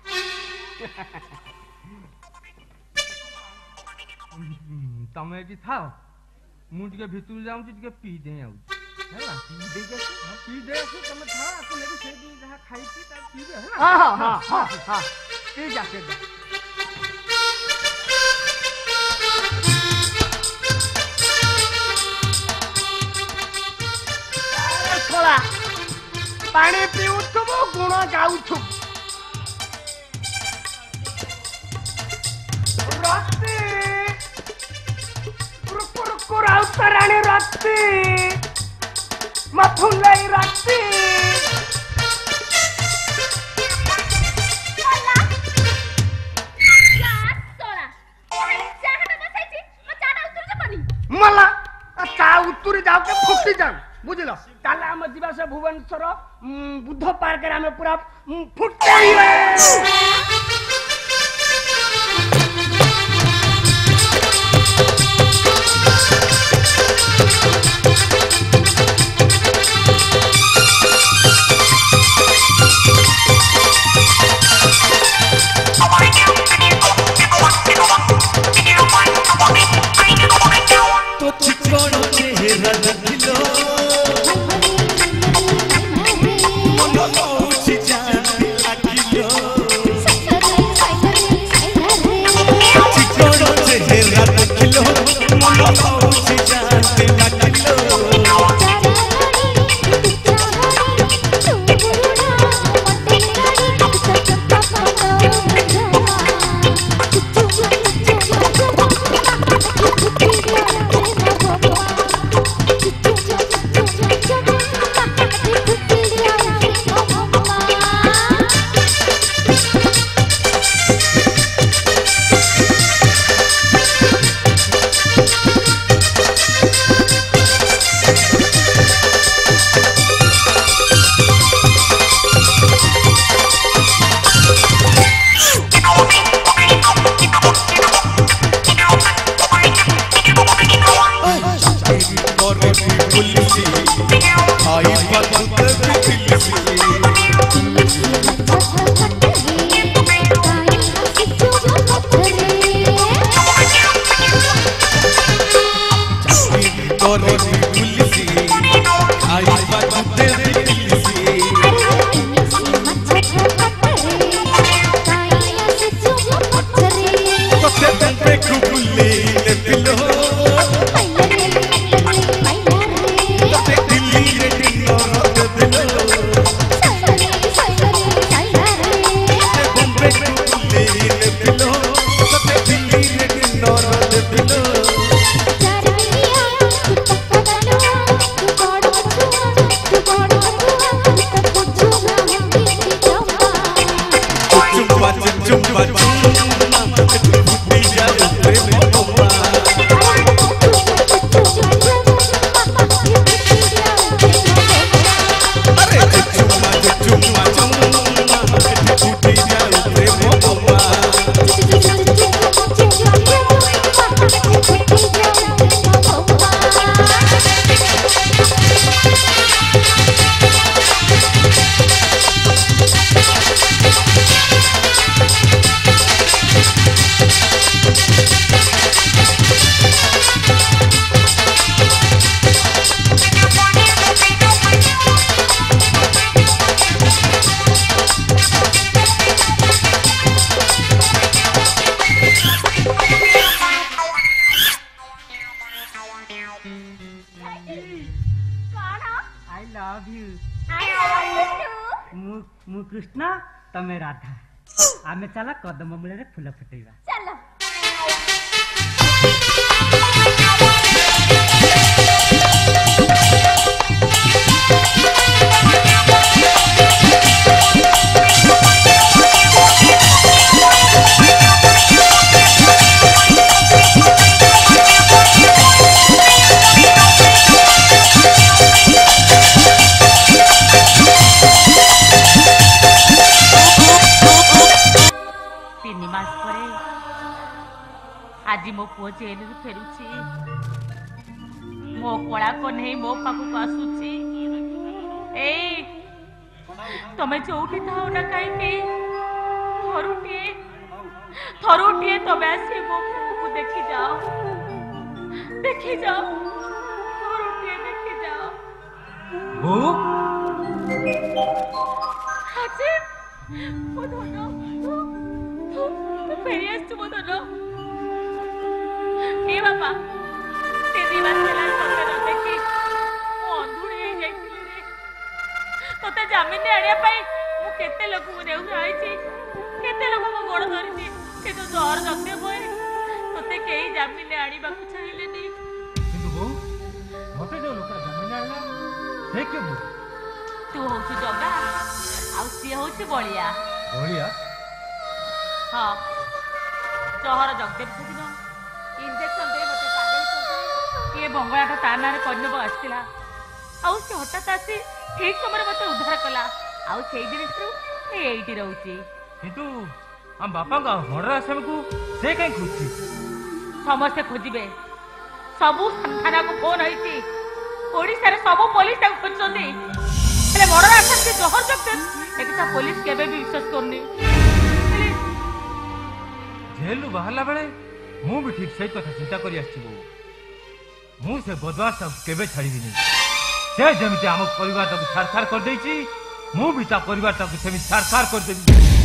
तमे एटी थाओ मु टिके भितरु जाउची टिके पी दे आउची हैला पी दे आसी तमे था आको लेबी से दी जहा खाइची ता पी दे हैला हां पी जा के थोड़ा पानी पीउथुबो गुण गाउथु राती कुरकुर आउतराणी राती मथुलाई राती मला चा उत्तरी जाओ के फुटी जाओ बुझलो काले हम जीवा से भुवनेश्वर बुद्ध पार्क रे हम पूरा फुटे तो चिकन चेहरा देखिलो मन होउछि जाने लागिलो चिकन चेहरा देखिलो मन होउछि जाने लागिलो मु कृष्ण तमे राधा आमे चला कदम मूल रे फूल फुटेबा चलो Thank you. आज मो पुओ जेल फेरुची मो कला कन्हई मो पाखक आसुची ए तमे जोठी थाओ ना कहीं थरुटिए तमे आसी मो पुओ को देखी जाओ थरुटिए देखी जाओ वो आजी मो धनो तू फेरियस तू मो धनो ए बाबा तेरी बात चला तोते न देखी मो अंधुड़ी हे जाइतिली रे तोते जामिन ने आड़िया पाई मु केते लोक को नेउ आइछि केते लोक को गोड़ धरिछि के तो जोर जते होय तोते केही जामिन ने आड़ी बाकु चाहिले नी किंतु वो मते जो लोक जामिन आला से के मु तू होछु जगा आ सी होछु बलिया हां शहर जगदेव दिन इंजेक्शन दे मते पागल कर दे ये बंगलाटा ता नारे कन्नब आस्तिला आ से हठात आसी ठीक समय मते उद्धार कला आ सेई दिन एइटी रहउची किंतु हम बापा का हडर आसम को से कहीं खुशी समस्त खोजिबे सबु थाना को फोन होईची ओडिसा रे सब पुलिस ताको खोजछंती हेले मर्डर आसन के जहर जगते एकटा पुलिस केबे भी विश्वास करनी जेल बाहरला बेले मु भी ठीक सही कथा चिंता करी आछि बो मु से बदमाश सब केबे छाड़ीबी नहीं से जमिति हम परिवार तक सार कर देछि मु भी ता परिवार तक सेमि सार कर देबी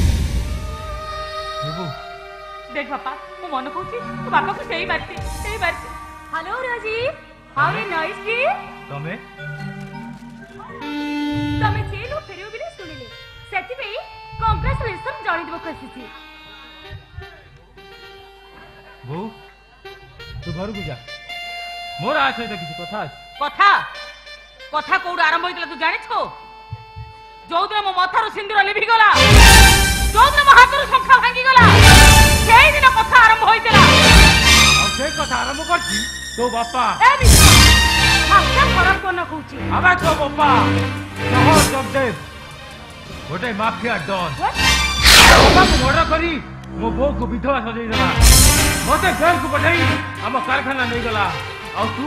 देबो देख पापा मु मन कहूची तू बापा को सही बात हेलो राजी हाउ आर नाइस की तमे जेल फेरियो बिले सुनिले सेति पे कांग्रेचुलेशन जानि देबो कसिछि बो तू घर को जा मोर आ सहित किसी कथा कोड आरंभ होइतला तू जानि छो जो दिन मो माथारो सिंदूर लिभि गला जो दिन मो हाथरो शंखा भांगी गला सेई दिन कथा आरंभ होइतला और से कथा आरंभ करछि तो बापा ए बिस्वा हाथ खराब कोन कहूची आबा तो बापा जहर जगदेव गोटे माफिया डॉन बापा को मर्डर करी मो बो को विधवा सजै देला मते जेल को पठाई हम कारखाना नहीं गला और तू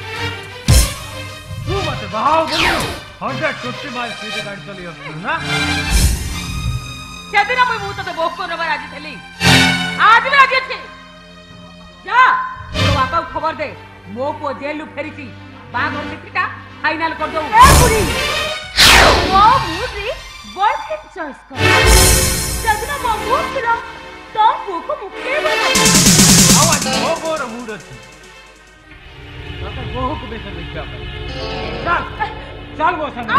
मते बहाव बोली 150 माइल स्पीड गाड़ी चली ना सेदिन मु तो बोक करबा राजी थली आज भी राजी छे जा तो बापा को खबर दे मो को जेल फेरीची बाघर चिठीटा फाइनल कर दो ए बुढ़ी वो मुरी बॉयफ्रेंड चॉइस कर सेदिन मो मूड छिलो तो को मुक्के बना आवाज ओवर मूड अछि तते बहु को बेसन देखा चल वो संग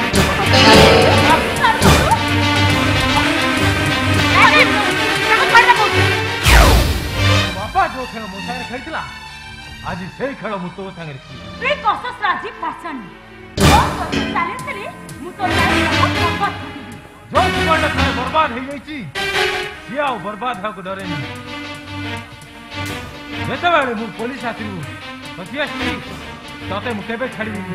बापा जो खेल मो संग खेलतिला आज से खेल मु तो संग रखी रे कसस राजी पासन बहुत टैलेंट रे मु तो बहुत जो जीवन बर्बाद हो जाइछि सिया बर्बाद हो डरे नहीं जेते बेले मु पुलिस आथिबु बसी आछि तते मु केबे छाड़ी चल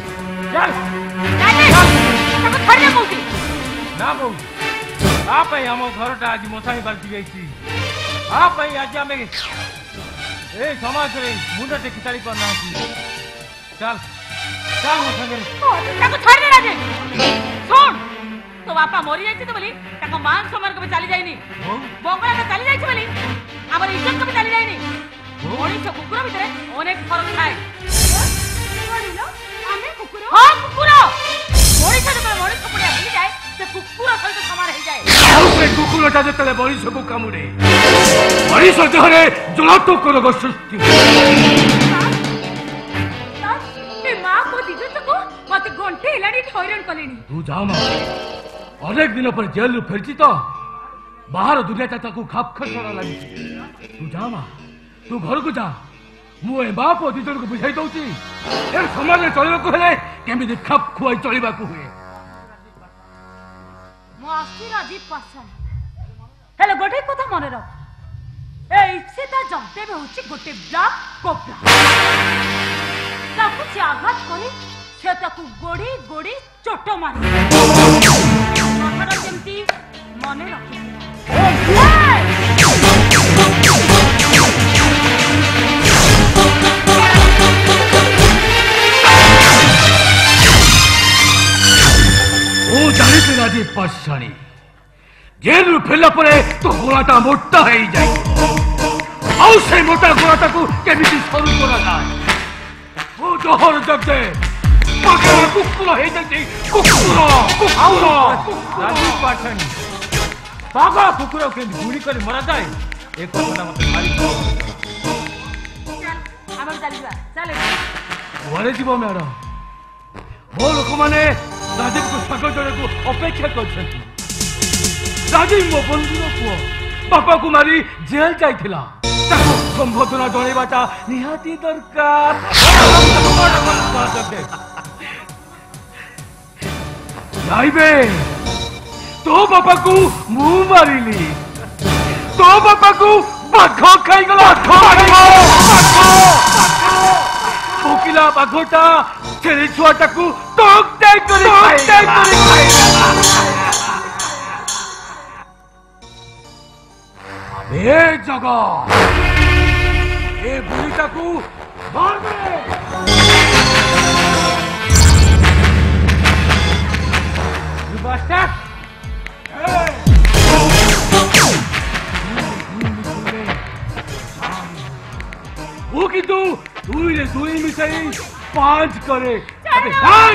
तब छाड़ी कहूची ना बहु आप हम घरटा आज मोसाई बाल्टी जाइछि आप आज हम ए समाज रे मुंडा टेकी ताली पर ना चल चल मो संगे ताको छाड़ी दे राजे सुन तो बापा मरी जाइछि तो बोली ताको मान सम्मान कबे चली जाइनी बंगला के चली जाइछि बोली हमर इज्जत कबे चली जाइनी मनीष कुकुर भितर अनेक फरक थाए हाँ कुकुर मनीष जो मनीष पड़िया भूली जाए से कुकुर सहित समान हो जाए कुकुरटा जो मनीष को कामुड़े मनीष देहरे जलातक रोग सृष्टि माँ को दिदु को मत घंटे हेलानी हैरान कलेनी तू जा मां अनेक दिन पर जेल फेरची तो बाहर दुनिया ताको खाप खसड़ा लगी तू जा मां तू घर को जा मु ए बाप और दिजन को बुझाई दउची ए समाज में चलबा को हेले केमिति खाप खुआई चलबा को हुए मास्टर राजी पासन हेलो गोटे कथा मन रख ए इच्छिता जगते में होची गोटे ब्लैक कोबरा ताकू से आघात करे से ताकू गोड़ी गोड़ी चोट मारे कथार जेमती मने रखी इंग्राजी पशाणी जेल फेरला परे तो गोलाटा मोटा हो जाए आउ से मोटा गोलाटा को केमिति सरू करा जाए वो जहर जग दे पागल कुकुर हे जाई कुकुर राजू पाठनी पागल कुकुर के गुली कर मरा जाए एक कथा मत मारी ଆମର ଚାଲିବା ଚାଲେ ଘରେ ଯିବ ମ୍ୟାଡମ ମୋ ଲୋକମାନେ ରାଜୀବକୁ ସ୍ୱାଗତ ଜଣକୁ ଅପେକ୍ଷା କରିଛନ୍ତି ରାଜୀବ ମୋ ବନ୍ଧୁର ପୁଅ ବାପାକୁ ମାରି ଜେଲ ଯାଇଥିଲା ତାକୁ ସମ୍ବୋଧନା ଜଣେଇବାଟା ନିହାତି ଦରକାର ଯାଇବେ ତୋ ବାପାକୁ ମୁଁ ମାରିଲି ତୋ ବାପାକୁ ବାଘ ଖାଇଗଲା ଭୋକିଲା ବାଘଟା ଛେଳି ଛୁଆଟାକୁ ଟକ୍ ଟାଇ କରି ଏ ଜଗ ଏ ବୁଢ଼ୀଟାକୁ ମାରବେ वो किंतु दुई ने दुई मिसाई 5 करे अबे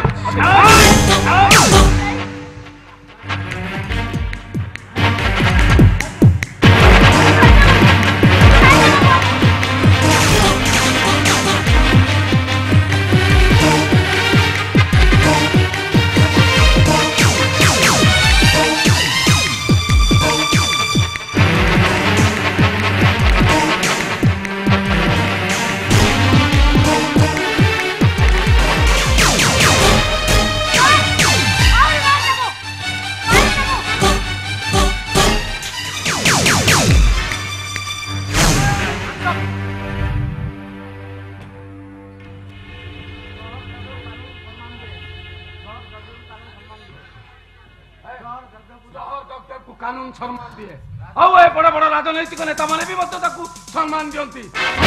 कानून सम्मान दिए ଆଉ ଏ ବଡ଼ ବଡ଼ ରାଜନୈତିକ ନେତାମାନେ ବି ମଧ୍ୟ ତାକୁ ସମ୍ମାନ ଦିଅନ୍ତି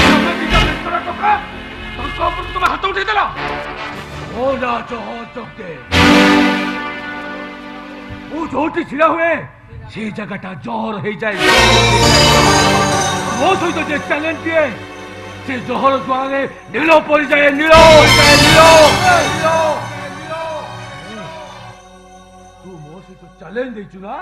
ତୁମେ ହାତ ଉଠେଇଦେଲ ମୁଁ ଯୋଉଠି ଛିଡ଼ା ହୁଏ ସେଇ ଜାଗାଟା ଜହର ହେଇଯାଏ ମୋ ସହିତ ଯେ ଚ୍ୟାଲେଞ୍ଜ ଦିଏ ସେ ଜହର ଜୁଆରେ ନୀଳ ପଡ଼ିଯାଏ ନୀଳ ତୁ ମୋ ସହିତ ଚ୍ୟାଲେଞ୍ଜ ଦେଇଛୁ ନା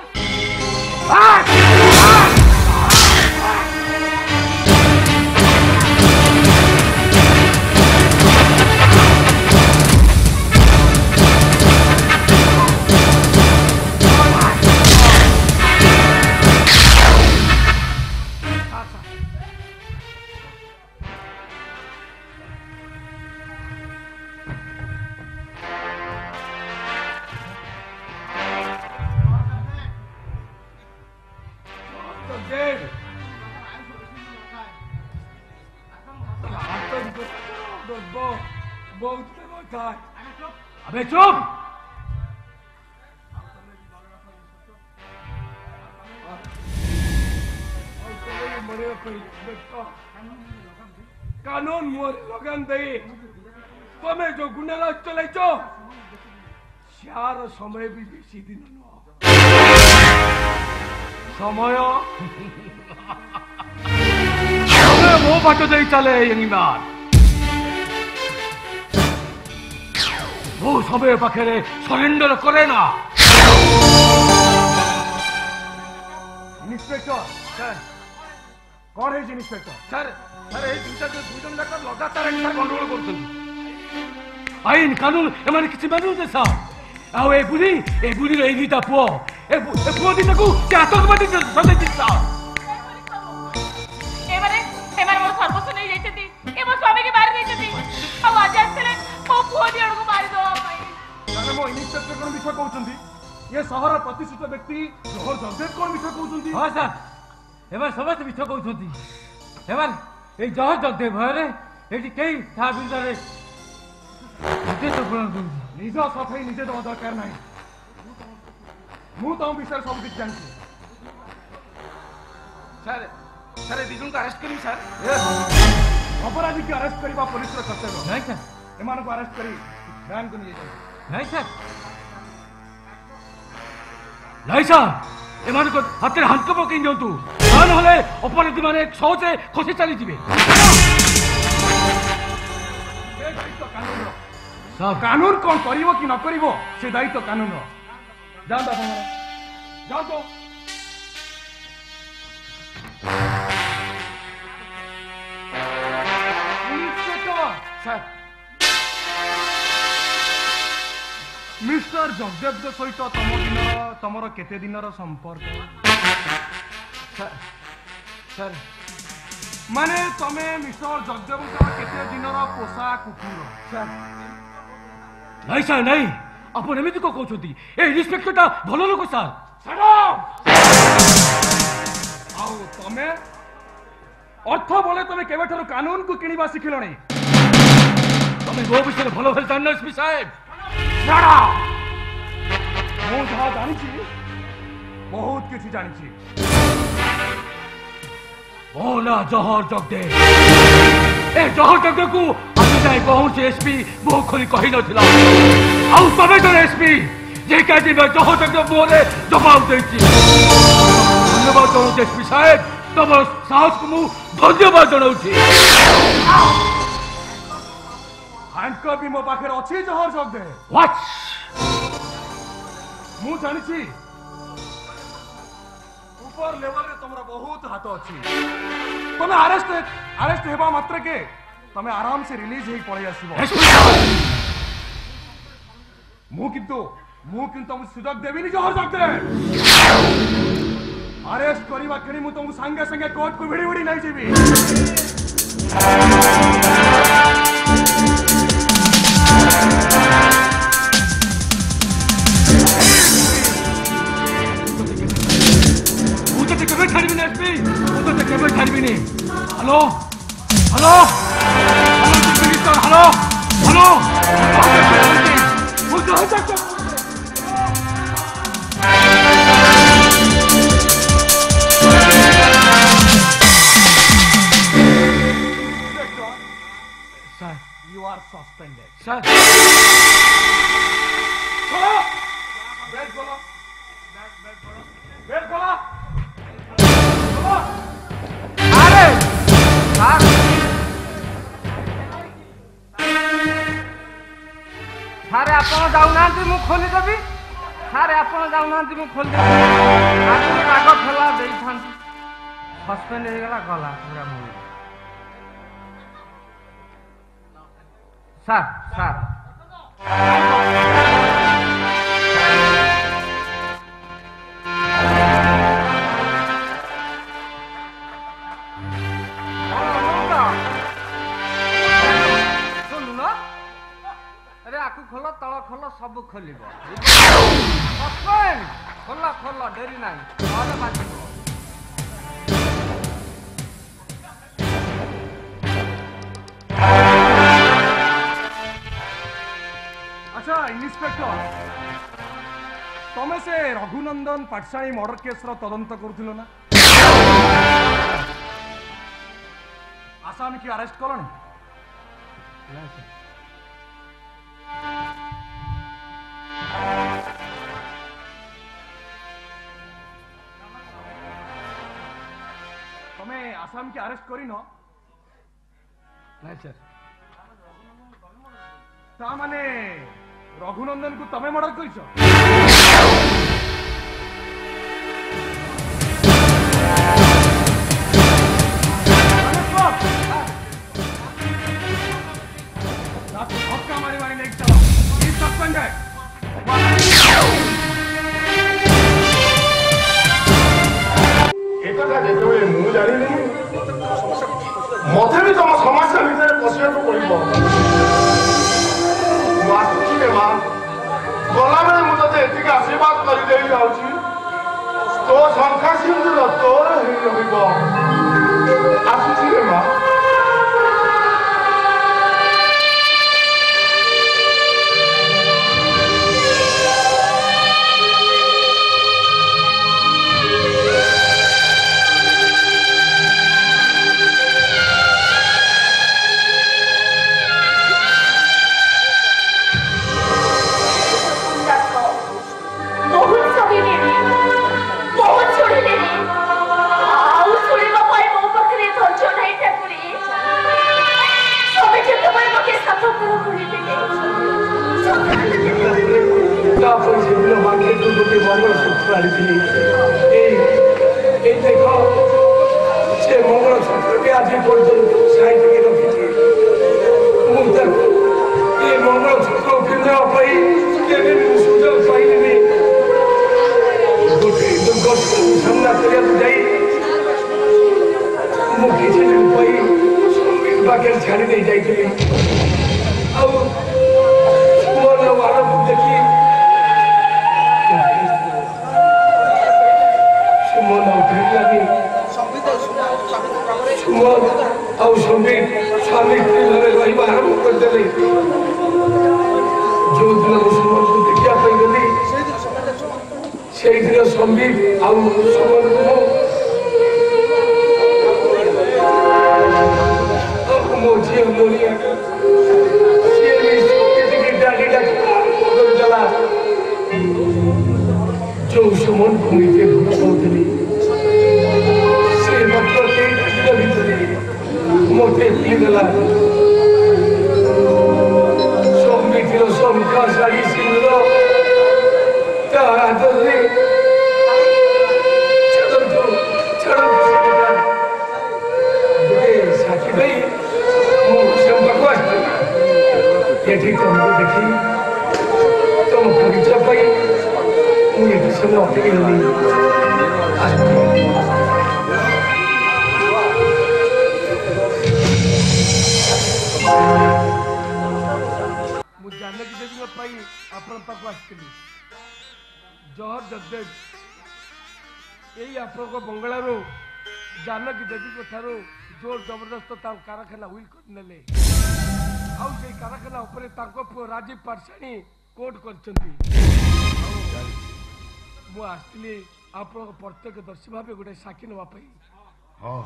अबे चुप कानून मोर लगान दे तुम्हें जो गुंडाराज चलाइछ यार समय भी बेसी दिन न समय मो बाट दे चले इंग्लैंड वो समय पाखे सरेंडर करे ना इंस्पेक्टर सर कौन है इंस्पेक्टर सर सर ए दुजन जाक लगातार गंडगोल कर आईन कानून एमाने किसी मानु देसा आउ ए बुढ़ी रे दिता पुओ ए पुओ दिता को के आतंकवादी सदे दिसा एमाने मोर सर्वस्व नहीं जाइछती ए मो स्वामी के मार देछती आ आज आसले मो पुओ दियड़ को मारी दो भाई अरे मो इंस्पेक्टर कोन मिछा कहउछंती ये शहर प्रतिष्ठित व्यक्ति जोहर जगदेव कोन मिछा कहउछंती हां सर एबार समस्त मिछा कहउछंती एबार ए जोहर जगदेव भरे एटी केई था बिंदरे निजे तो निज सफाई निजे दवा दरकार नहीं मु तो विषय सब किछ जानछि सर सर दिजुन को अरेस्ट करी सर अपराधी के अरेस्ट करबा पुलिस रो कर्तव्य नहीं सर एमान को अरेस्ट करी ध्यान को नहीं जाए नहीं सर लाइसा एमान को हाथ में हाथ पकई दिंतु ना अपराधी मैंने सहजे खसी चली जी कानून कौन करिवो कि न करिवो से दायित्व कानून जाओ जाओ तो सर मिस्टर जगदेव सहित तुम केते दिन संपर्क सर माने तमे मिस्टर जगदेव केते दिन पोषा कुकुर सर नहीं सर नहीं अपन एमती को कहते ए इन्स्पेक्टर भल लोक सर तमे अर्थ बोले तमे केवे ठारू कानून को किनिबा शिखिलणी तमे मो विषय भल भल जान एसपी साहेब मु जहाँ जानी बहुत किसी जानी ओ ना जहर जगदेव ए जहर जगदेव को आज जाए कहूँ से एसपी मुह खोली कही नथिला आउ तमे तो एसपी जे कह दिबे जहर जगदेव बोले जवाब देछि धन्यवाद कहूँ एसपी साहेब तुम साहस को मु धन्यवाद जनाउछि हैंडकफ भी मो पाखे अच्छी जहर जगदेव व्हाट मु जानी ऊपर लेवल रे तुमरा बहुत हाथ अच्छी तमे अरेस्ट हेबा मात्र के तमे आराम से रिलीज हेई पळै आसीबो मु किंतु तुम सुजोग देबिनी जहर जगदेव अरेस्ट करिबा केनी मु तुम संगे संगे कोर्ट को भिड़ी नहीं जेबी hello hello hello hello sir you are suspended sir बेड खोलो बेड खोलो अरे सर सारे आपण जाऊना मु खोली देवी सारे आपण जाऊना मु खोली देवी आगे राग ठेला दे था सस्पेंड हो गला गला पूरा मुझे सर सर खोल तल खोल सब खोल खोल खोल डेरी ना अच्छा इन्स्पेक्टर तमे से रघुनंदन पाठशाणी मर्डर केस तदंत करुथिलो ना आसामी की अरेस्ट कलनी तमे आसाम की अरेस्ट करी न नहीं सर ता माने रघुनंदन को तमे मर्डर करिस धक्का मारी मारी नहीं चलो ये सस्पेंड है ଯେତେବେଳେ ମୁଁ ଜାଣିନି ମତେ ବି ତମ ସମସ୍ୟା ଭିତରେ ପଶିବାକୁ ପଡିବ ମୁଁ ଆସୁଛି ରେ ମା ଗଲାବେଳେ ମୁଁ ତତେ ଏତିକି ଆଶୀର୍ବାଦ କରିଦେଇ ଯାଉଛି ତୋ ସଂଖ୍ୟା ସିନ୍ଦୁର ତୋର ହେଇ ରହିବ ଆସୁଛି ରେ ମା बहुत सभी ଆଣିଥିଲି ଏଇ ଦେଖ ସେ ମଙ୍ଗଳସୂତ୍ରଟି ଆଜି ପର୍ଯ୍ୟନ୍ତ ସାଇତିକି ରଖିଛି ମୁଁ ତାକୁ ଏ ମଙ୍ଗଳସୂତ୍ର ପିନ୍ଧିବା ପାଇଁ କେବେ ବି ସୁଯୋଗ ପାଇଲିନି ଗୋଟେ ଦୁର୍ଘଟଣାକୁ ସାମ୍ନା କରିବାକୁ ଯାଇ ମୁଁ କିଛି ଦିନ ପାଇଁ ସମ୍ବିତ ପାଖରେ ଛାଡ଼ି ଦେଇ ଯାଇଥିଲି ଆଉ ସୁମନ ଆଉ ଆଲୋକକୁ ଦେଖି ସୁମନ ଆଉ ଫେରିଲାନି ସୁମନ ଆଉ ସମ୍ବିତ ସ୍ୱାମୀ ସ୍ତ୍ରୀ ଭାବେ ରହିବା ଆରମ୍ଭ କରିଦେଲେ ଯୋଉଦିନ ମୁଁ ସୁମନକୁ ଦେଖିବା ପାଇଁ ଗଲି ସେଇଦିନ ସମ୍ବିତ ଆଉ ସୁମନକୁ ମୋ ଝିଅ ମୋରିଆ ସିଏ ବି ସମ୍ବିତକି ଡାକି ଡାକି କରିଦେଲା ଯୋଉ ସୁମନକୁ ମୁଁ ଏତେ ଭଲ ପାଉଥିଲି ସେ ମାତ୍ର କେଇଟା ଦିନ ଭିତରେ ମୋତେ ପିଇଦେଲା ସମ୍ବିତର ଶଙ୍ଖା ଶାଢ଼ୀ ସିନ୍ଦୁର ତା ହାତରେ ସାକ୍ଷୀ ପାଇଁ ମୁଁ ସେ ପାଖକୁ ଆସିଥିଲି ଏଠି ତମକୁ ଦେଖି ତମ ପରିଚୟ ପାଇଁ ମୁଁ ଏଠି ସମୟ ଅଟକି ଗଲି ମୁଁ ଜାନକୀ ଦେବୀଙ୍କ ପାଇଁ ଆପଣଙ୍କ ପାଖକୁ ଆସିଥିଲି ଜହର ଜଗଦେବ ଏଇ ଆପଣଙ୍କ ବଙ୍ଗଳାରୁ ଜାନକୀ ଦେବୀଙ୍କ ଠାରୁ ଜୋର ଜବରଦସ୍ତ ତାଙ୍କ କାରଖାନା ୱିଲ୍ କରିନେଲେ ଆଉ ସେଇ କାରଖାନା ଉପରେ ତାଙ୍କ ପୁଅ ରାଜୀବ ପାଠଶାଣୀ କୋର୍ଟ କରିଛନ୍ତି ମୁଁ ଆସିଥିଲି ଆପଣଙ୍କ ପ୍ରତ୍ୟକ୍ଷଦର୍ଶୀ ଭାବେ ଗୋଟେ ସାକ୍ଷୀ ନେବା ପାଇଁ ହଁ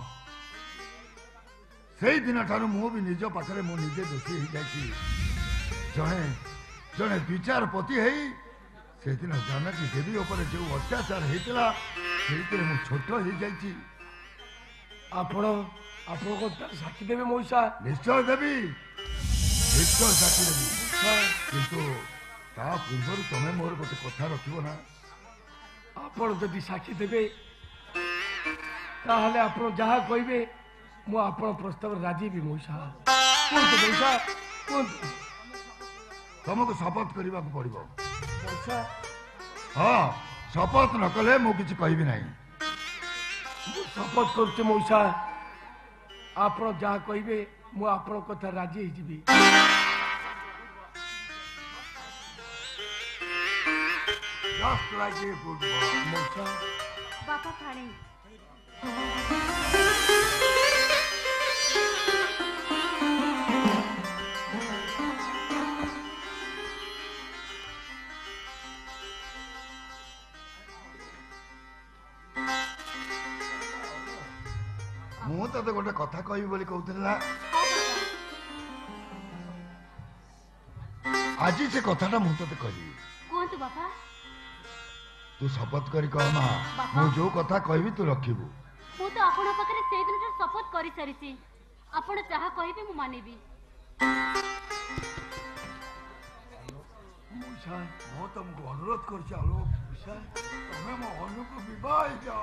ସେଇଦିନ ଠାରୁ ମୁଁ ବି ନିଜ ପାଖରେ ମୁଁ ନିଜେ ଦୋଷୀ ହେଇଯାଇଛି ଜଣେ ଜଣେ ବିଚାରପତି ହେଇ ସେଦିନ ଜାନକୀ ଦେବୀ ଉପରେ ଯେଉଁ ଅତ୍ୟାଚାର ହେଇଥିଲା ସେଇଥିରେ ମୁଁ ଛୋଟ ହେଇଯାଇଛି ଆପଣଙ୍କ ସାକ୍ଷୀ ଦେବେ ମଉସା ନିଶ୍ଚୟ ଦେବି ନିଶ୍ଚୟ ସାକ୍ଷୀ ଦେବି କିନ୍ତୁ ତା ପୂର୍ବରୁ ତମେ ମୋର ଗୋଟେ କଥା ରଖିବ ନା ଆପଣ ଯଦି ସାକ୍ଷୀ ଦେବେ ତାହେଲେ ଆପଣ ଯାହା କହିବେ ମୁଁ ଆପଣ ପ୍ରସ୍ତାବରେ ରାଜି ହେବି ମଉସା କୁହନ୍ତୁ ମଉସା କୁହନ୍ତୁ ତମକୁ ଶପଥ କରିବାକୁ ପଡିବ ମଉସା ହଁ ଶପଥ ନ କଲେ ମୁଁ କିଛି କହିବି ନାହିଁ ମୁଁ ଶପଥ କରୁଛି ମଉସା ଆପଣ ଯାହା କହିବେ ମୁଁ ଆପଣଙ୍କ କଥା ରାଜି ହେଇଯିବି Just like a good boy. ମଉସା ବାପା ପାଣି ମୁଁ ତତେ ଗୋଟେ କଥା କହିବି ବୋଲି କହୁଥିଲି ନା ଆଜି ସେ କଥାଟା ମୁଁ ତତେ କହିବି କୁହନ୍ତୁ ବାପା ତୁ ଶପଥ କରି କହ ମା ମୁଁ ଯୋଉ କଥା କହିବି ତୁ ରଖିବୁ ମୁଁ ତ ଆପଣଙ୍କ ପାଖରେ ସେଇଦିନଠାରୁ ଶପଥ କରିସାରିଛି ଆପଣ ଯାହା କହିବେ ମୁଁ ମାନିବି ମଉସା ମୁଁ ତମକୁ ଅନୁରୋଧ କରୁଛି ଆଲୋକ ମଉସା ତମେ ମୋ ଅନୁକୁ ବିବାହ ହେଇଯାଅ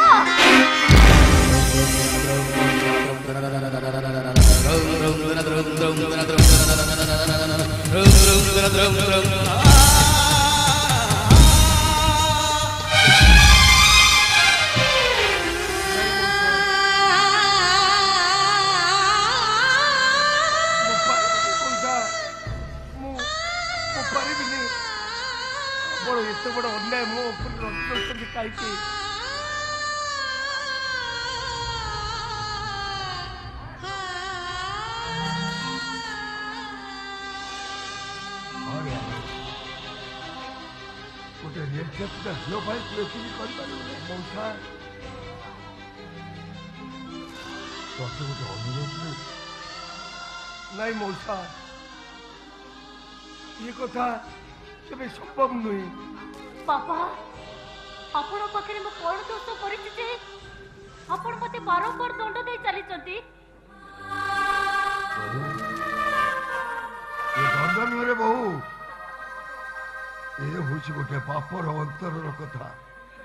ଏତେ ବଡ ଅନ୍ୟାୟ ମୋ ଉପରେ ରଖିଛନ୍ତି କାହିଁକି ଗୋଟେ ନିର୍ଯାତିତା ଝିଅ ପାଇଁ ତୁ ଏତିକି କରିପାରିବୁ ମଉସା ତତେ ଗୋଟେ ଅନୁରୋଧ ନାଇଁ ମଉସା ଏ କଥା କେବେ ସମ୍ଭବ ନୁହେଁ ବାପା ଆପଣଙ୍କ ପାଖରେ ମୁଁ କଣ ଦୋଷ କରିଛି ଯେ ଆପଣ ମତେ ବାରମ୍ବାର ଦଣ୍ଡ ଦେଇ ଚାଲିଛନ୍ତି ଦଣ୍ଡ ନୁହେଁ ବୋହୁ ଏ ହଉଛି ଗୋଟେ ପାପର ଅନ୍ତରର କଥା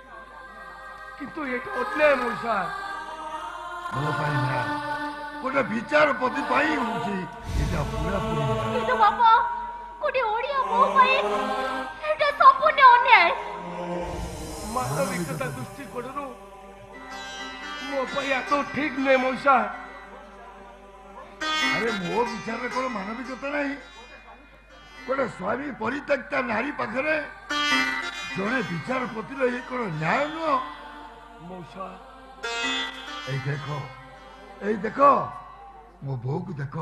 କିନ୍ତୁ ଏଇଟା ଅନ୍ୟାୟ ମଉସା। ମୋ ପାଇଁ ନା ଗୋଟେ ବିଚାରପତି ପାଇଁ ହଉଛି ଏଇଟା ପୁରାପୁରି ନ୍ୟାୟ। କିନ୍ତୁ ବାପା ଗୋଟେ ଓଡିଆ ମୋ ପାଇଁ ଏଇଟା ସମ୍ପୂର୍ଣ୍ଣ ଅନ୍ୟାୟ। ମାନବିକତା ଦୃଷ୍ଟିକୋଣରୁ ମୋ ପାଇଁ ଆଦୌ ଠିକ ନୁହେଁ ମଉସା। ଆରେ ମୋ ବିଚାରରେ କଣ ମାନବିକତା ନାହିଁ? ଗୋଟେ ସ୍ୱାମୀ ପରିତ୍ୟକ୍ତା ନାରୀ ପାଖରେ ଜଣେ ବିଚାରପତିର ଇଏ କଣ ନ୍ୟାୟ ନୁହଁ? ମଉସା ଏଇ ଦେଖ ମୋ ବୋଉକୁ ଦେଖ,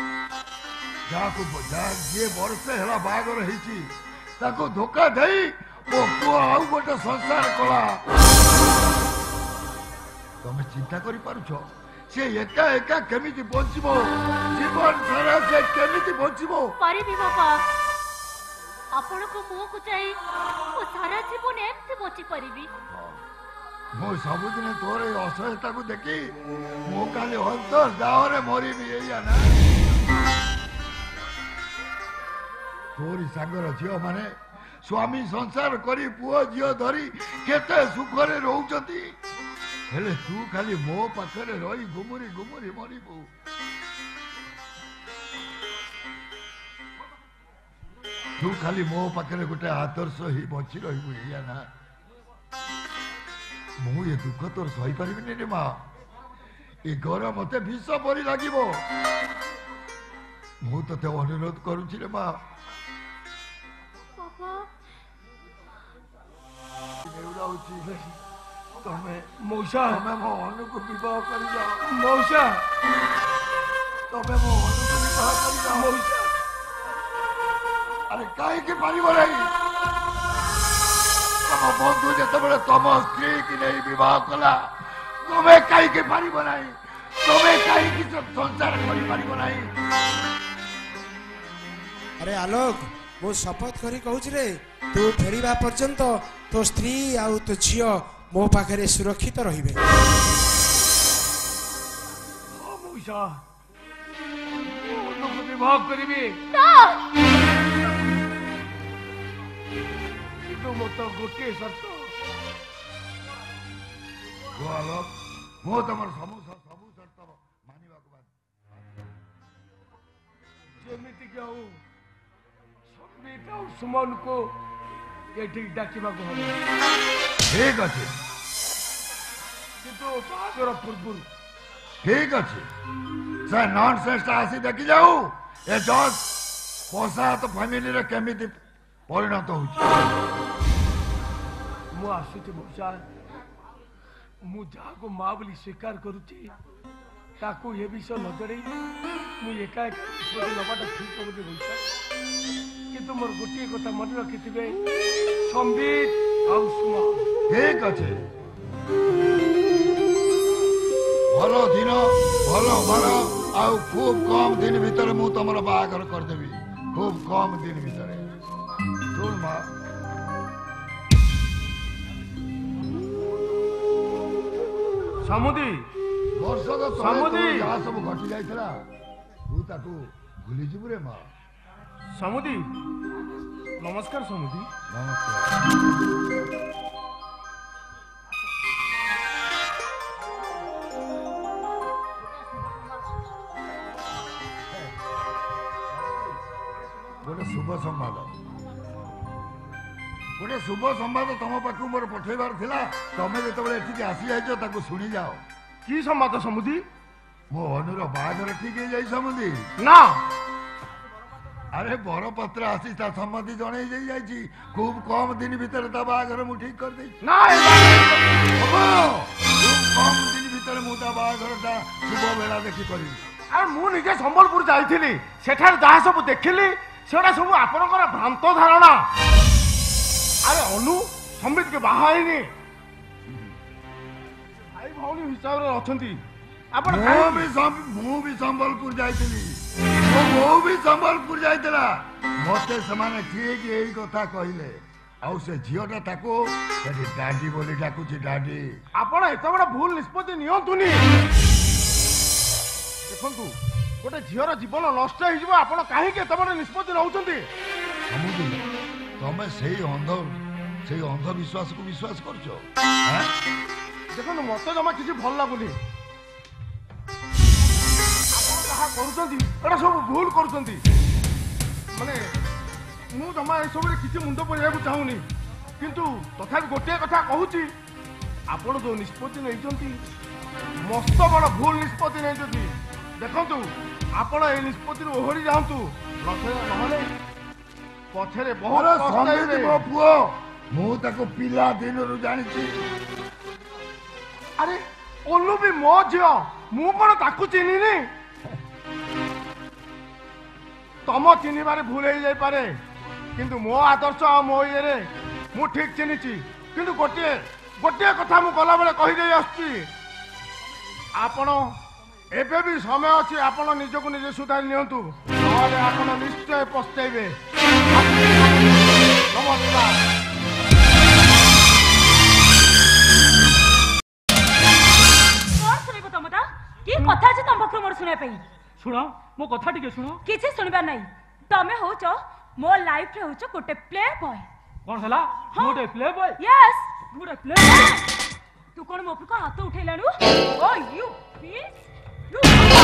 ଯିଏ ବର୍ଷେ ହେଲା ବାହାଘର ହେଇଛି ତାକୁ ଧୋକା ଦେଇ ମୋ ପୁଅ ଆଉ ଗୋଟେ ସଂସାର କଲା। ତମେ ଚିନ୍ତା କରିପାରୁଛ ସେ ଏକା ଏକା କେମିତି ବଞ୍ଚିବ? ଜୀବନ ସାରା ସେ କେମିତି ବଞ୍ଚିବ? ପାରିବି ବାପା, ଆପଣଙ୍କ ମୁହଁକୁ ଚାହିଁ ମୁଁ ସାରା ଜୀବନ ଏମିତି ବଞ୍ଚି ପାରିବି। ମୁଁ ସବୁଦିନେ ତୋର ଏଇ ଅସହାୟତାକୁ ଦେଖି ମୁଁ କାଲି ଅନ୍ତର୍ଦାହରେ ମରିବି, ଏଇଆ ନା? ତୋରି ସାଙ୍ଗର ଝିଅ ମାନେ ସ୍ୱାମୀ ସଂସାର କରି ପୁଅ ଝିଅ ଧରି କେତେ ସୁଖରେ ରହୁଛନ୍ତି, ହେଲେ ତୁ ଖାଲି ମୋ ପାଖରେ ରହି ଗୁମୁରି ଗୁମୁରି ମରିବୁ। ତୁ ଖାଲି ମୋ ପାଖରେ ଗୋଟେ ଆଦର୍ଶ ହେଇ ବଞ୍ଚି ରହିବୁ, ଏଇଆ ନା? ମୁଁ ଏ ଦୁଃଖ ତୋର ସହିପାରିବିନି ରେ ମା। ଏ ଗର ମତେ ବିଷ ପରି ଲାଗିବ। ମୁଁ ତତେ ଅନୁରୋଧ କରୁଛି ରେ ମା। ତମେ ମଉସା ମୋ ଅନୁକୁ ବିବାହ କରିଯାଅ। ମଉସା ତମେ ମୋ ଅନୁକୁ ବିବାହ କରିଯାଅ। ମଉସା ଆରେ କାହିଁକି ପାରିବ ନାହିଁ? ତମ ବନ୍ଧୁ ଯେତେବେଳେ ତମ ସ୍ତ୍ରୀ କି ନେଇ ବିବାହ କଲା, ତମେ କାହିଁକି ପାରିବ ନାହିଁ? ତମେ କାହିଁକି ସଂସାର କରିପାରିବ ନାହିଁ? ଆରେ ଆଲୋକ, ମୁଁ ଶପଥ କରି କହୁଛି ରେ, ତୁ ଫେରିବା ପର୍ଯ୍ୟନ୍ତ ତୋ ସ୍ତ୍ରୀ ଆଉ ତୋ ଝିଅ ମୋ ପାଖରେ ସୁରକ୍ଷିତ ରହିବେ। ମଉସା ମୁଁ ବିବାହ କରିବି, କିନ୍ତୁ ମୋର ତ ଗୋଟିଏ ସର୍ତ୍ତ। ମୁଁ ତମର ସବୁ ସର୍ତ୍ତ ମାନିବାକୁ ବାଧ୍ୟ। ଯେମିତିକି ଆଉ ସମ୍ବିତ ଆଉ ସୁମନକୁ ଏଠିକି ଡାକିବାକୁ ହବ। ଠିକ ଅଛି, କିନ୍ତୁ ବାହାଘର ପୂର୍ବରୁ। ଠିକ ଅଛି, ସେ ନନସେନ୍ସଟା ଆସି ଦେଖି ଯାଉ ଏ ଜଜ ପୋଷାତ ଫ୍ୟାମିଲିରେ କେମିତି ପରିଣତ ହଉଛି। ମୁଁ ଆସୁଛି ମଉସା। ମୁଁ ଯାହାକୁ ମା ବୋଲି ସ୍ୱୀକାର କରୁଛି ତାକୁ ଏ ବିଷୟ ନ ଜଣେଇ ମୁଁ ଏକା ଏକା ନେବାଟା ଠିକ ବୋଲି ମଉସା। କିନ୍ତୁ ମୋର ଗୋଟିଏ କଥା ମନେ ରଖିଥିବେ, ସମ୍ବିତ ଆଉ ସୁମନ। ଠିକ ଅଛି, ଭଲ ଦିନ ଭଲ ବାର ଆଉ ଖୁବ କମ ଦିନ ଭିତରେ ମୁଁ ତମର ବାହାଘର କରିଦେବି। ଖୁବ କମ ଦିନ ଭିତରେ। ଶୁଣ ମା, ସମୁଦି ବର୍ଷକ ତଳେ ଯାହା ସବୁ ଘଟି ଯାଇଥିଲା ତୁ ତାକୁ ଭୁଲିଯିବୁ ରେ ମା। ସମୁଦି ନମସ୍କାର। ସମୁଦି ନମସ୍କାର। ଗୋଟେ ଶୁଭ ସମ୍ବାଦ ତମ ପାଖକୁ ମୋର ପଠେଇବାର ଥିଲା। ତମେ ଯେତେବେଳେ ଏଠିକି ଆସି ଯାଇଛ ତାକୁ ଶୁଣି ଯାଅ। କି ସମ୍ବାଦ ସମୁଦି? ମୋ ଅନୁର ବାହାଘର ଠିକ ହେଇଯାଇ ସମୁଦି। ନା, ଆରେ ବରପତ୍ର ଆସି ତା ସମ୍ମତି ଜଣେଇ ଦେଇ ଯାଇଛି। ଖୁବ କମ ଦିନ ଭିତରେ ତା ବାହାଘର ମୁଁ ଠିକ କରିଦେଇଛି। ଖୁବ କମ ଦିନ ଭିତରେ ମୁଁ ତା ବାହାଘରଟା ଶୁଭ ବେଳା ଦେଖି କରିବି। ଆରେ ମୁଁ ନିଜେ ସମ୍ବଲପୁର ଯାଇଥିଲି, ସେଠାରେ ଯାହା ସବୁ ଦେଖିଲି ସେଗୁଡ଼ା ସବୁ ଆପଣଙ୍କର ଭ୍ରାନ୍ତ ଧାରଣା। ଆରେ ଅନୁ ସମ୍ବିତকে ବାହା ହେଇନି, ଭାଇ ଭଉଣୀ ହିସାବରେ ଅଛନ୍ତି। ମୁଁ ବି ସମ୍ବଲପୁର ଯାଇଥିଲି, ମୋ ବୋଉ ବି ସମ୍ବଲପୁର ଯାଇଥିଲା। ମତେ ସେମାନେ ଠିକ ଏଇ କଥା କହିଲେ। ଆଉ ସେ ଝିଅଟା ତାକୁ ସେଠି ଡାଡି ବୋଲି ଡାକୁଛି, ଡାଡି। ଆପଣ ଏତେ ବଡ଼ ଭୁଲ ନିଷ୍ପତ୍ତି ନିଅନ୍ତୁନି। ଦେଖନ୍ତୁ, ଗୋଟେ ଝିଅର ଜୀବନ ନଷ୍ଟ ହେଇଯିବ, ଆପଣ କାହିଁକି ଏତେ ବଡ଼ ନିଷ୍ପତ୍ତି ନେଉଛନ୍ତି? ତମେ ସେଇ ଅନ୍ଧବିଶ୍ୱାସକୁ ବିଶ୍ୱାସ କରୁଛ? ଦେଖନ୍ତୁ ମତେ ଜମା କିଛି ଭଲ ଲାଗୁନି। ଆପଣ ଯାହା କରୁଛନ୍ତି ଏଇଟା ସବୁ ଭୁଲ କରୁଛନ୍ତି। ମାନେ ମୁଁ ଜମା ଏସବୁରେ କିଛି ମୁଣ୍ଡ ପଡ଼ିବାକୁ ଚାହୁଁନି, କିନ୍ତୁ ତଥାପି ଗୋଟିଏ କଥା କହୁଛି, ଆପଣ ଯୋଉ ନିଷ୍ପତ୍ତି ନେଇଛନ୍ତି ମସ୍ତ ବଡ଼ ଭୁଲ ନିଷ୍ପତ୍ତି ନେଇଛନ୍ତି। ଦେଖନ୍ତୁ ଆପଣ ଏଇ ନିଷ୍ପତ୍ତିରୁ ଓହରି ଯାଆନ୍ତୁ, ନହେଲେ ପଛରେ ବହୁତ ସମିତି ମୋ ପୁଅ, ମୁଁ ତାକୁ ପିଲା ଦିନରୁ ଜାଣିଛି। ଆରେ ଓଲୁ ବି ମୋ ଝିଅ, ମୁଁ କଣ ତାକୁ ଚିହ୍ନିନି? ତମ ଚିହ୍ନିବାରେ ଭୁଲ ହେଇଯାଇପାରେ, କିନ୍ତୁ ମୋ ଆଦର୍ଶ ଆଉ ମୋ ଇଏରେ ମୁଁ ଠିକ ଚିହ୍ନିଛି। କିନ୍ତୁ ଗୋଟିଏ କଥା ମୁଁ ଗଲାବେଳେ କହିଦେଇ ଆସୁଛି, ଆପଣ ଏବେ ବି ସମୟ ଅଛି, ଆପଣ ନିଜକୁ ନିଜେ ସୁଧାରି ନିଅନ୍ତୁ, ନହେଲେ ଆପଣ ନିଶ୍ଚୟ ପସ୍ତେଇବେ। ନମସ୍କାର। কি কথা আছে তম পাখরে মোর শুনিয়া পাই? শুণ মো কথা টিকে শুণ। কিছু শুনিবার নাই। তমে হউছ মো লাইফ রে হউছ গোটে প্লে বয়। কোন হলা? গোটে প্লে বয়? यस গোটে প্লে বয়। তু কোন মো উপর হাত উঠাইলানু? ও ইউ প্লিজ ইউ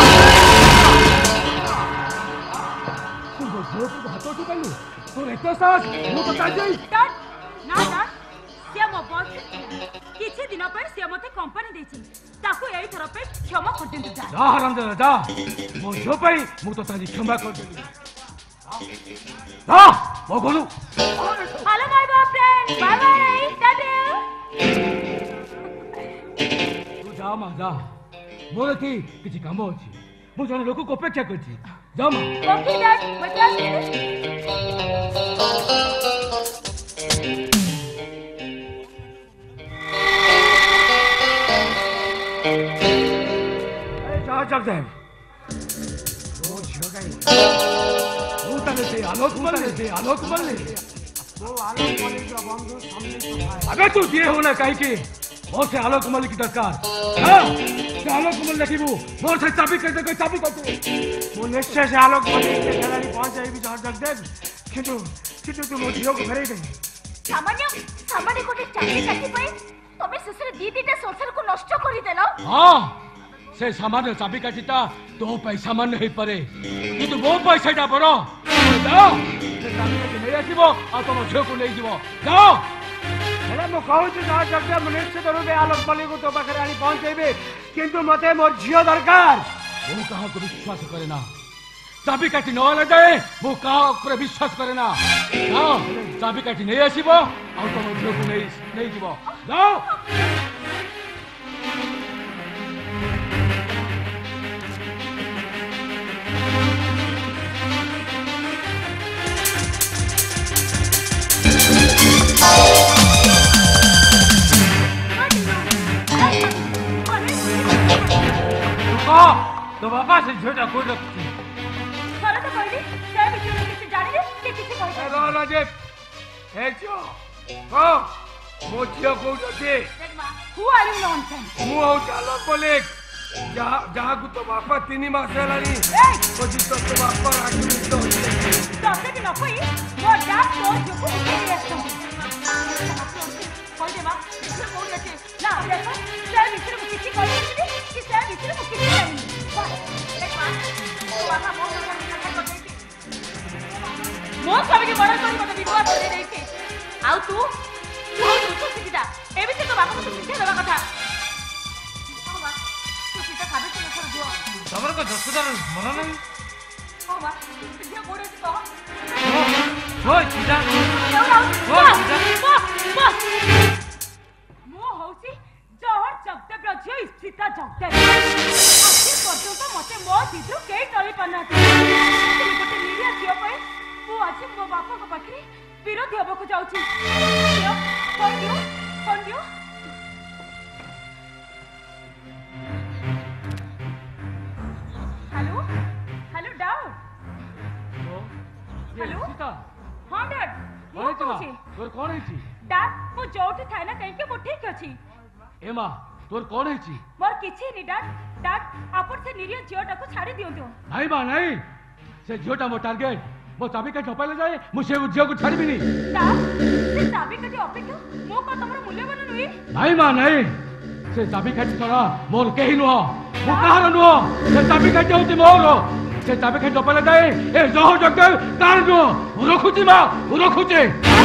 ତୁ ଝିଅକୁ ହାତ ଉଠେଇଲୁ? ତୋର ଏତେ ସାହସ? ମୁଁ ତ କାଜି ডট না না সে মো বস কিছু দিন পরে সে মতে কোম্পানি দেইছি, তাকু এই থর পে ক্ষমা করে দিন যা। যা হারামজাদা যা, ମୋ ଝିଅ ପାଇଁ ମୁଁ ତୋତେ ଆଜି କ୍ଷମା କରିଦେଲି। ଯା ମୋ ଘରୁ। Hello my boyfriend, bye bye टाटा। ତୁ ଯା ମା ଯା, ମୋର ଏଠି କିଛି କାମ ଅଛି, ମୁଁ ଜଣେ ଲୋକକୁ ଅପେକ୍ଷା କରିଛି। ଯା ମା। ओके डैड, बता दे। जगदेव वो झियो गई वो तने से आलोक मल्ले वो आलोक मल्ले का बंधु सामने तो है। अबे तू दिए होना काहे की मोर से आलोक मल्ले की दरकार। हां से आलोक मल्ले देखिबू, मोर से चाबी कर दे, कोई चाबी कर दे। वो निश्चय से आलोक मल्ले के खिलाड़ी पहुंच जाएगी जगदेव, किंतु तू मोर झियो को घरे गई। सामान्य कोटे चाकरी काटी पई तमे ससुर दीदीटा संसार को नष्ट करि देलो। हां से सामान्य चाबी काटीटा तो पैसा मान नहीं पारे, किंतु वो पैसाटा बड़ जाओ से चाबी काटी नहीं आसीबो आ तुम झियो को नहीं जीवो। जाओ हेले मु कहू छी जा जगदे निश्चित रूपे आलोक मल्लिक तो पाखरे आनी पहुंचेबे, किंतु मते मोर झियो दरकार। वो कहा को विश्वास करे ना, चाबी काटी न आले जाए वो कहा ऊपर विश्वास करे ना। जाओ चाबी काटी नहीं आसीबो आ तुम झियो को नहीं जीवो। जाओ तो बाबा से झोटा कोई रखती सर तो कहली से विषय में किसी जानि के किसी कहि ना जे हे जो को मो झियो को दे हु आर यू नॉनसेंस। मु हो चालो बोले जहाँ को तो बापा 3 मास हेलानी कोची तो बापा राखी तो डॉक्टर के नपई मोर डाक तो जो को के रेस्ट कोई देवा से कोन रखे ना देखो से विषय में किसी कहि कि से विषय में किसी जानि देखो तो बापा मोर कर मो स्वामी के बड़ा करी मते विवाह कर दे थी आउ तू सीधा ए भी तो बापा को शिक्षा देवा कथा बाबा तू सीधा खाबे तो कर दियो तमर को दसदार मन नहीं बाबा सीधा गोड़े से कह होय सीधा बस मो होसी जहर जगते ब्रझियो स्थिता जगते आखिर पर्यंत मते मो दिदु के टली पन्ना गोटे निरिया झियो पे मु आज मो बापा को पाखरे विरोधी हबो को जाउची। कौन दियो हेलो हेलो डाउन हेलो हां डैड कौन छी तोर कौन छी डैड मु जोठी थाय ना कहीं के मु ठीक अछि। एमा तोर कौन छी मोर किछि नि डैड आपन से निरिया जियोटा को छाड़ी दियो नहीं बा नहीं से जियोटा मो टारगेट मो चाबी का ठोपाले जाए मुझे जियो को छाड़ी भी नहीं से चाबी का अपेक्षा मो को तमरो मूल्यवान नुई नहीं मां नहीं से चाबिकाठी छड़ा मोर कहीं नुह मु कहार नुह से चाबिकाठी होती मोर से चाबिकाठी नपाले जाए ए जह जगदेव कार नुह मु रखुची मां मु रखुची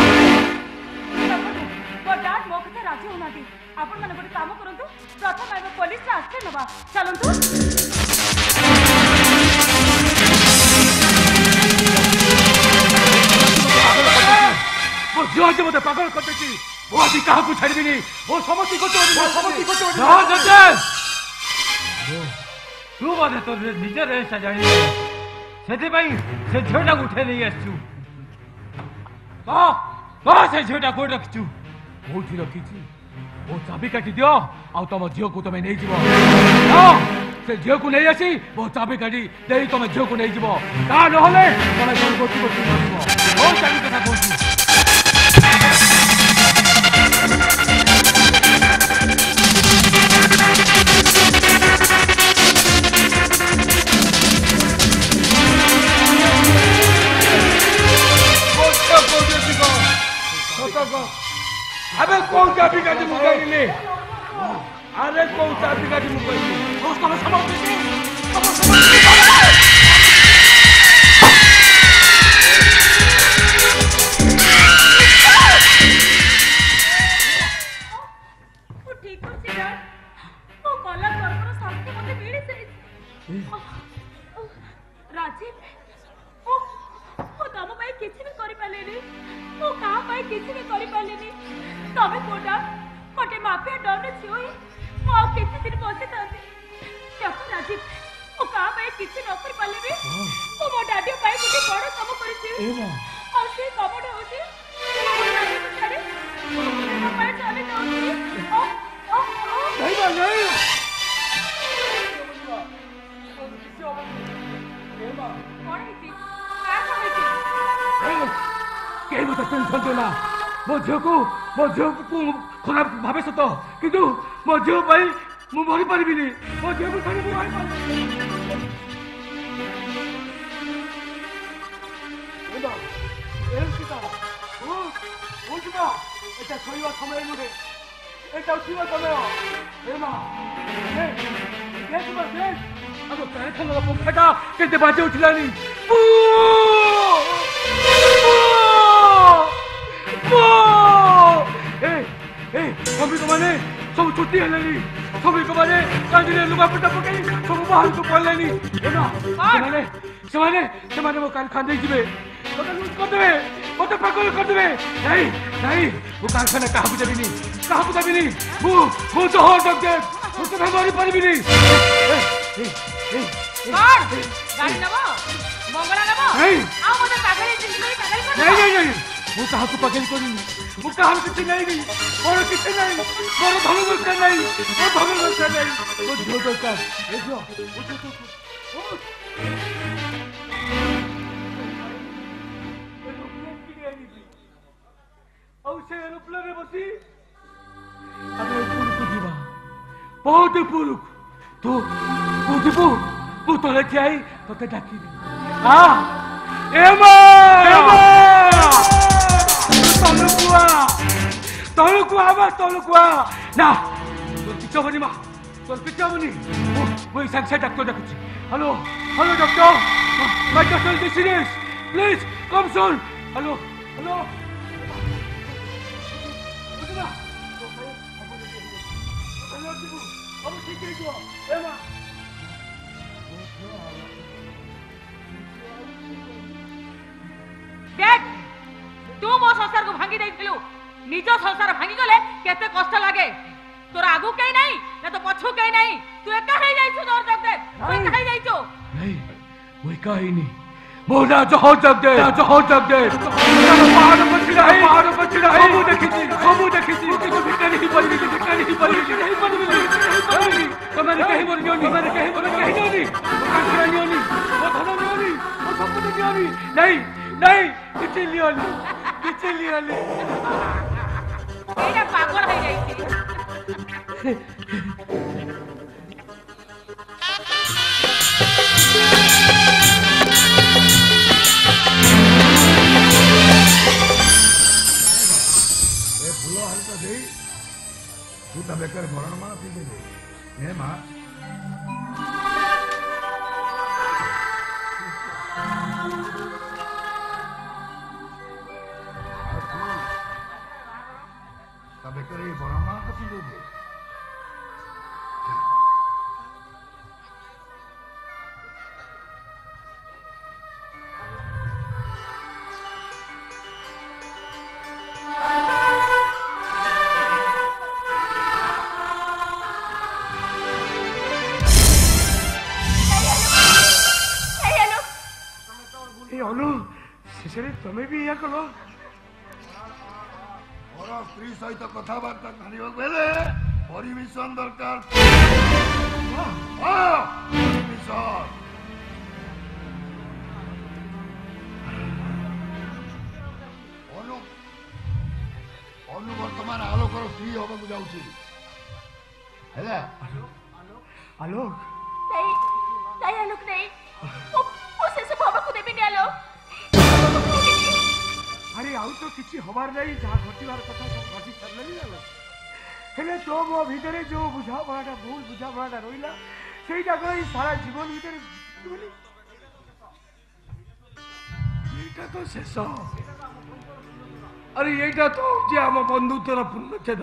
बजाज मो कथा राजी होना दी आपण मन गोटे काम करंतु प्रथम आइबो पुलिस रा आस्ते नबा चलंतु वो जो जे मते पागल करते छी वो आदि काहा को छाड़बिनी वो समस्ती को छोड़ ना जज तू बादे तो निजे रे सजाई सेते भाई से झोटा उठे नहीं आछू तो से झोटा को रखचू कोठी रखीची वो चाबी काटी दियो आ तम झियो को तमे नै जीवो से झियो को नै आसी वो चाबी काटी देई तमे झियो को नै जीवो का न होले तमे कोन कोठी कोठी जीवो ओ चाबी कथा कोठी अबे कौन चाबी काटी मुकाइले अरे कौन चाबी काटी मुकाइले उसको समझ ठीक हो सिरा वो कला करपर साथी मते मिली से राजीव ओ तम भाई किछि भी करि पालेनी ओ का भाई किछि भी करि पालेनी तबे कोडा कोटे माफिया डरने छिओई मो आ किछि दिन बसे तांती देखो राजीव ओ का भाई किछि न करि पालेबे ओ मो डाडी भाई किछि बड़ काम करिछि ए मां और से कमड होछि अरे भाई चले न ओ नहीं नहीं के मत टेंशन देना मो झियो को खराब भावे सत किंतु मो झियो भाई मु मरि परिबिनी मो झियो को छाड़ी मरि परिबिनी एबा एलसिता ओ जिबा एटा सोइवा समय नुरे एटा उठिवा समय एमा ए के बसे अब तारे थंगा पंखाटा केते बाजे उठलानी सभी को माने सब छुट्टी हेलेनी सभी को माने कांजिले लुगा पटा पकई सब बाहर को पलेनी ସେମାନେ ମୋ कारखाना दे जिबे मते लूट कर देबे मते पागल कर देबे नहीं वो कारखाना काहू देबिनी वो तो हो सकते वो तो हमारी परिबिनी कौन गाड़ी नबो मंगला नबो आ मते पागल कर नहीं वो कहा को पागल करी वो कहा किछ नहीं और किछ नहीं मोर धन दरकार नहीं वो धन दरकार नहीं वो झो दरकार ए जो वो से एरोप्लेन रे बसी अबे पुरुक जीवा बहुत पुरुक तू जीवो तू तले जाई तते डाकी हां एमा तलुकुआ ना तोर किछो बनी मा तोर किछो बनी वो संग से डॉक्टर डाकुची hello doctor my doctor is serious please come soon hello देख तू मो संसार को भांगी देइथिलु निज संसार भांगी गले केते कष्ट लागे तोर आगु कई नहीं ना तो पछु कई नहीं तू एका हे जाइछु तोर जगदे तू एका हे जाइछु नहीं वो एका ही नहीं मोना जहो जगदे पहाड़ पर चिड़ा हमु देखिछि किछु भिकारी ही पड़ी तमने कहि मोर जोनी कांखरा नियोनी वो धन नियोनी वो संपत्ति नियोनी नहीं किछि लियोनी एटा पागल हो जाइछि तू ता बेकर मरण माला पी दे हे मां ता बेकर मरण माला पी दे तुम्हें भी या कलो और स्त्री सहित कथबार्ता करने बेले परमिशन दरकार परमिशन अनु अनु वर्तमान आलोकर स्त्री होगा जाऊँ है आलोक नहीं नहीं आलोक नहीं उसे सब बाबा को देवी नहीं आलोक अरे आउ तो किसी हमार नहीं जहाँ घटवार कथा सब घटी सारे हेले तो मो भितर जो बुझापड़ा भूल बुझापड़ा रहा से सारा जीवन भितर तो शेष अरे ये तो आम बंधुत्वर पूर्णछेद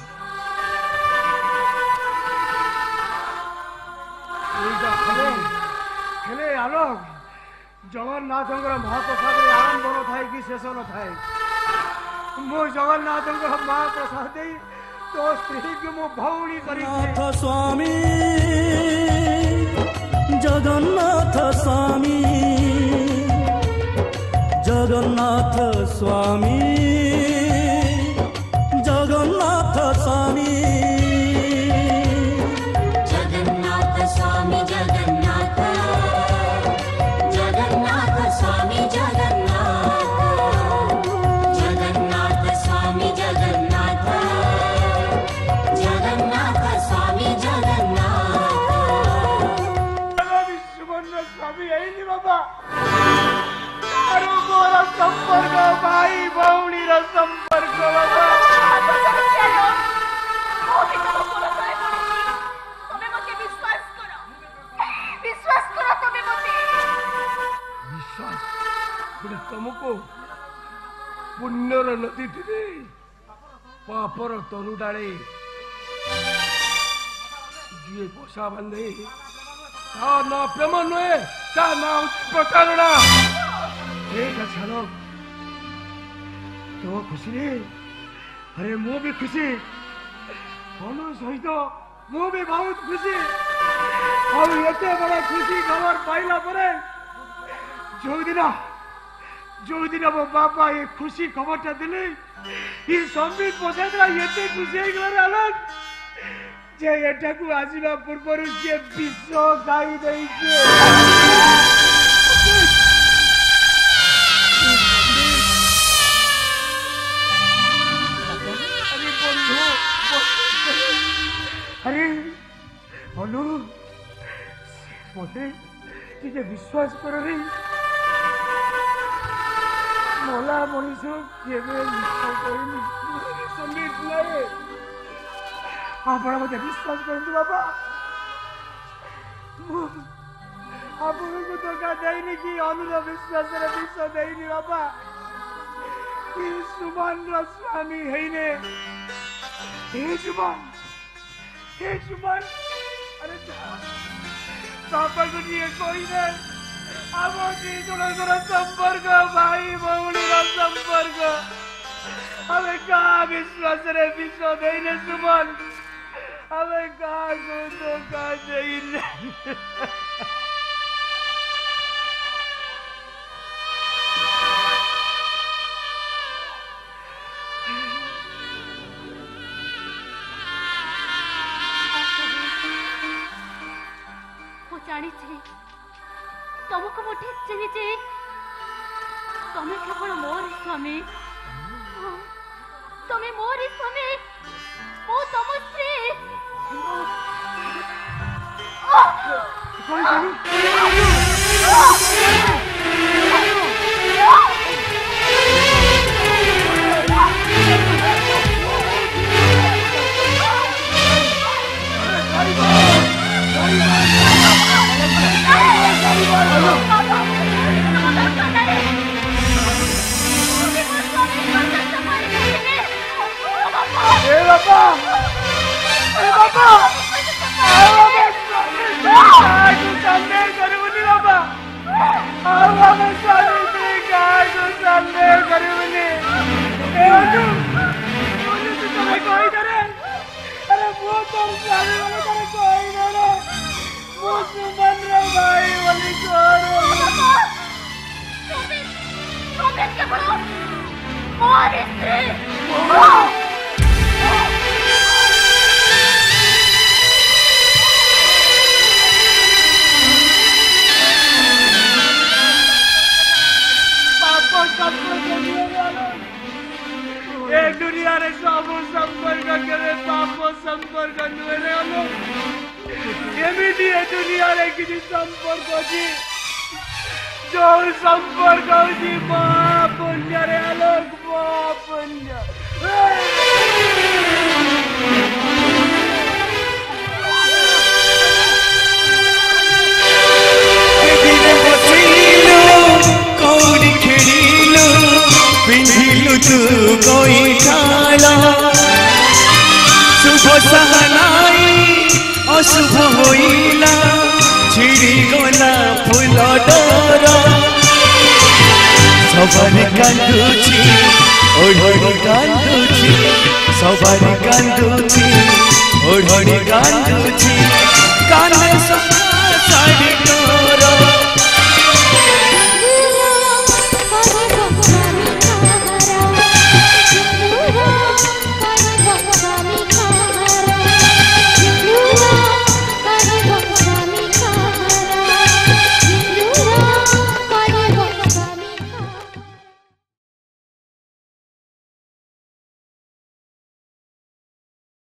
हेले आलोक जगन्नाथ महाप्रसाद आरंभ न थाए कि शेष न थाए मो जगन्नाथ महाप्रसाद तो स्त्री को मो भौणी जगन्नाथ स्वामी जगन्नाथ स्वामी जगन्नाथ स्वामी जगन्नाथ स्वामी जगन्नाथ स्वामी जगन्नाथ जगन्नाथ स्वामी जगन्नाथ जगन्नाथ स्वामी जगन्नाथ जगन्नाथ स्वामी जगन्नाथ विश्वबंध स्वामी है बाबा संपर्क भाई भौणी संपर्क बाबा तुमको पुण्यर नदी थे पापर तरु डाले जी पोषा बांधे ना प्रेम नुहे ना प्रतारणा छाड़ो तो खुशी रे अरे मु भी खुशी अनु सहित मु भी बहुत खुशी और एते बड़ा खुशी खबर पाइला परे जो दिन मो बापा ये खुशी खबरटा दिले ये संबित पसादरा एते खुशी हो गला अलग जे एटा को आजीवा पूर्व से विश्व गाई देई छे अरे अनु मते तुझे विश्वास कर रे मोला मनीष केवे संबित नहीं आप मत विश्वास कर बाबा आपको तो का देनी कि अनुर विश्वास विश्व देनी बाबा सुमन स्वामी है ने सुमन अरे पापा को ये कोई नहीं अब संपर्क भाई भौणी संपर्क हमें क्या विश्वास रे विश्व देने सुमन हमें क्या को तो का देने जानी तुमको मु ठीक चिन्ही तुम्हें केवल मोर स्वामी तुम्हें मोर स्वामी मो तुम स्त्री मोर स्वामी बोले तारे कोई रे मो सुमन रे भाई बोले करो तुम्हें क्या बोलो मोर स्त्री ए दुनिया रे सब संपर्क करे पाप संपर्क नुरे आलो एमिति ए दुनिया रे किसी संपर्क जी जो संपर्क जी पाप पुण्य रे आलो पाप पुण्य कौड़ी खेलिलु पिंधिलु तू कोई ठाला शुभ सहनाई अशुभ होइला छिड़ी गला फूल डोरा सबारी कांदुची ओढ़ी कांदुची सबारी कांदुची ओढ़ी कांदुची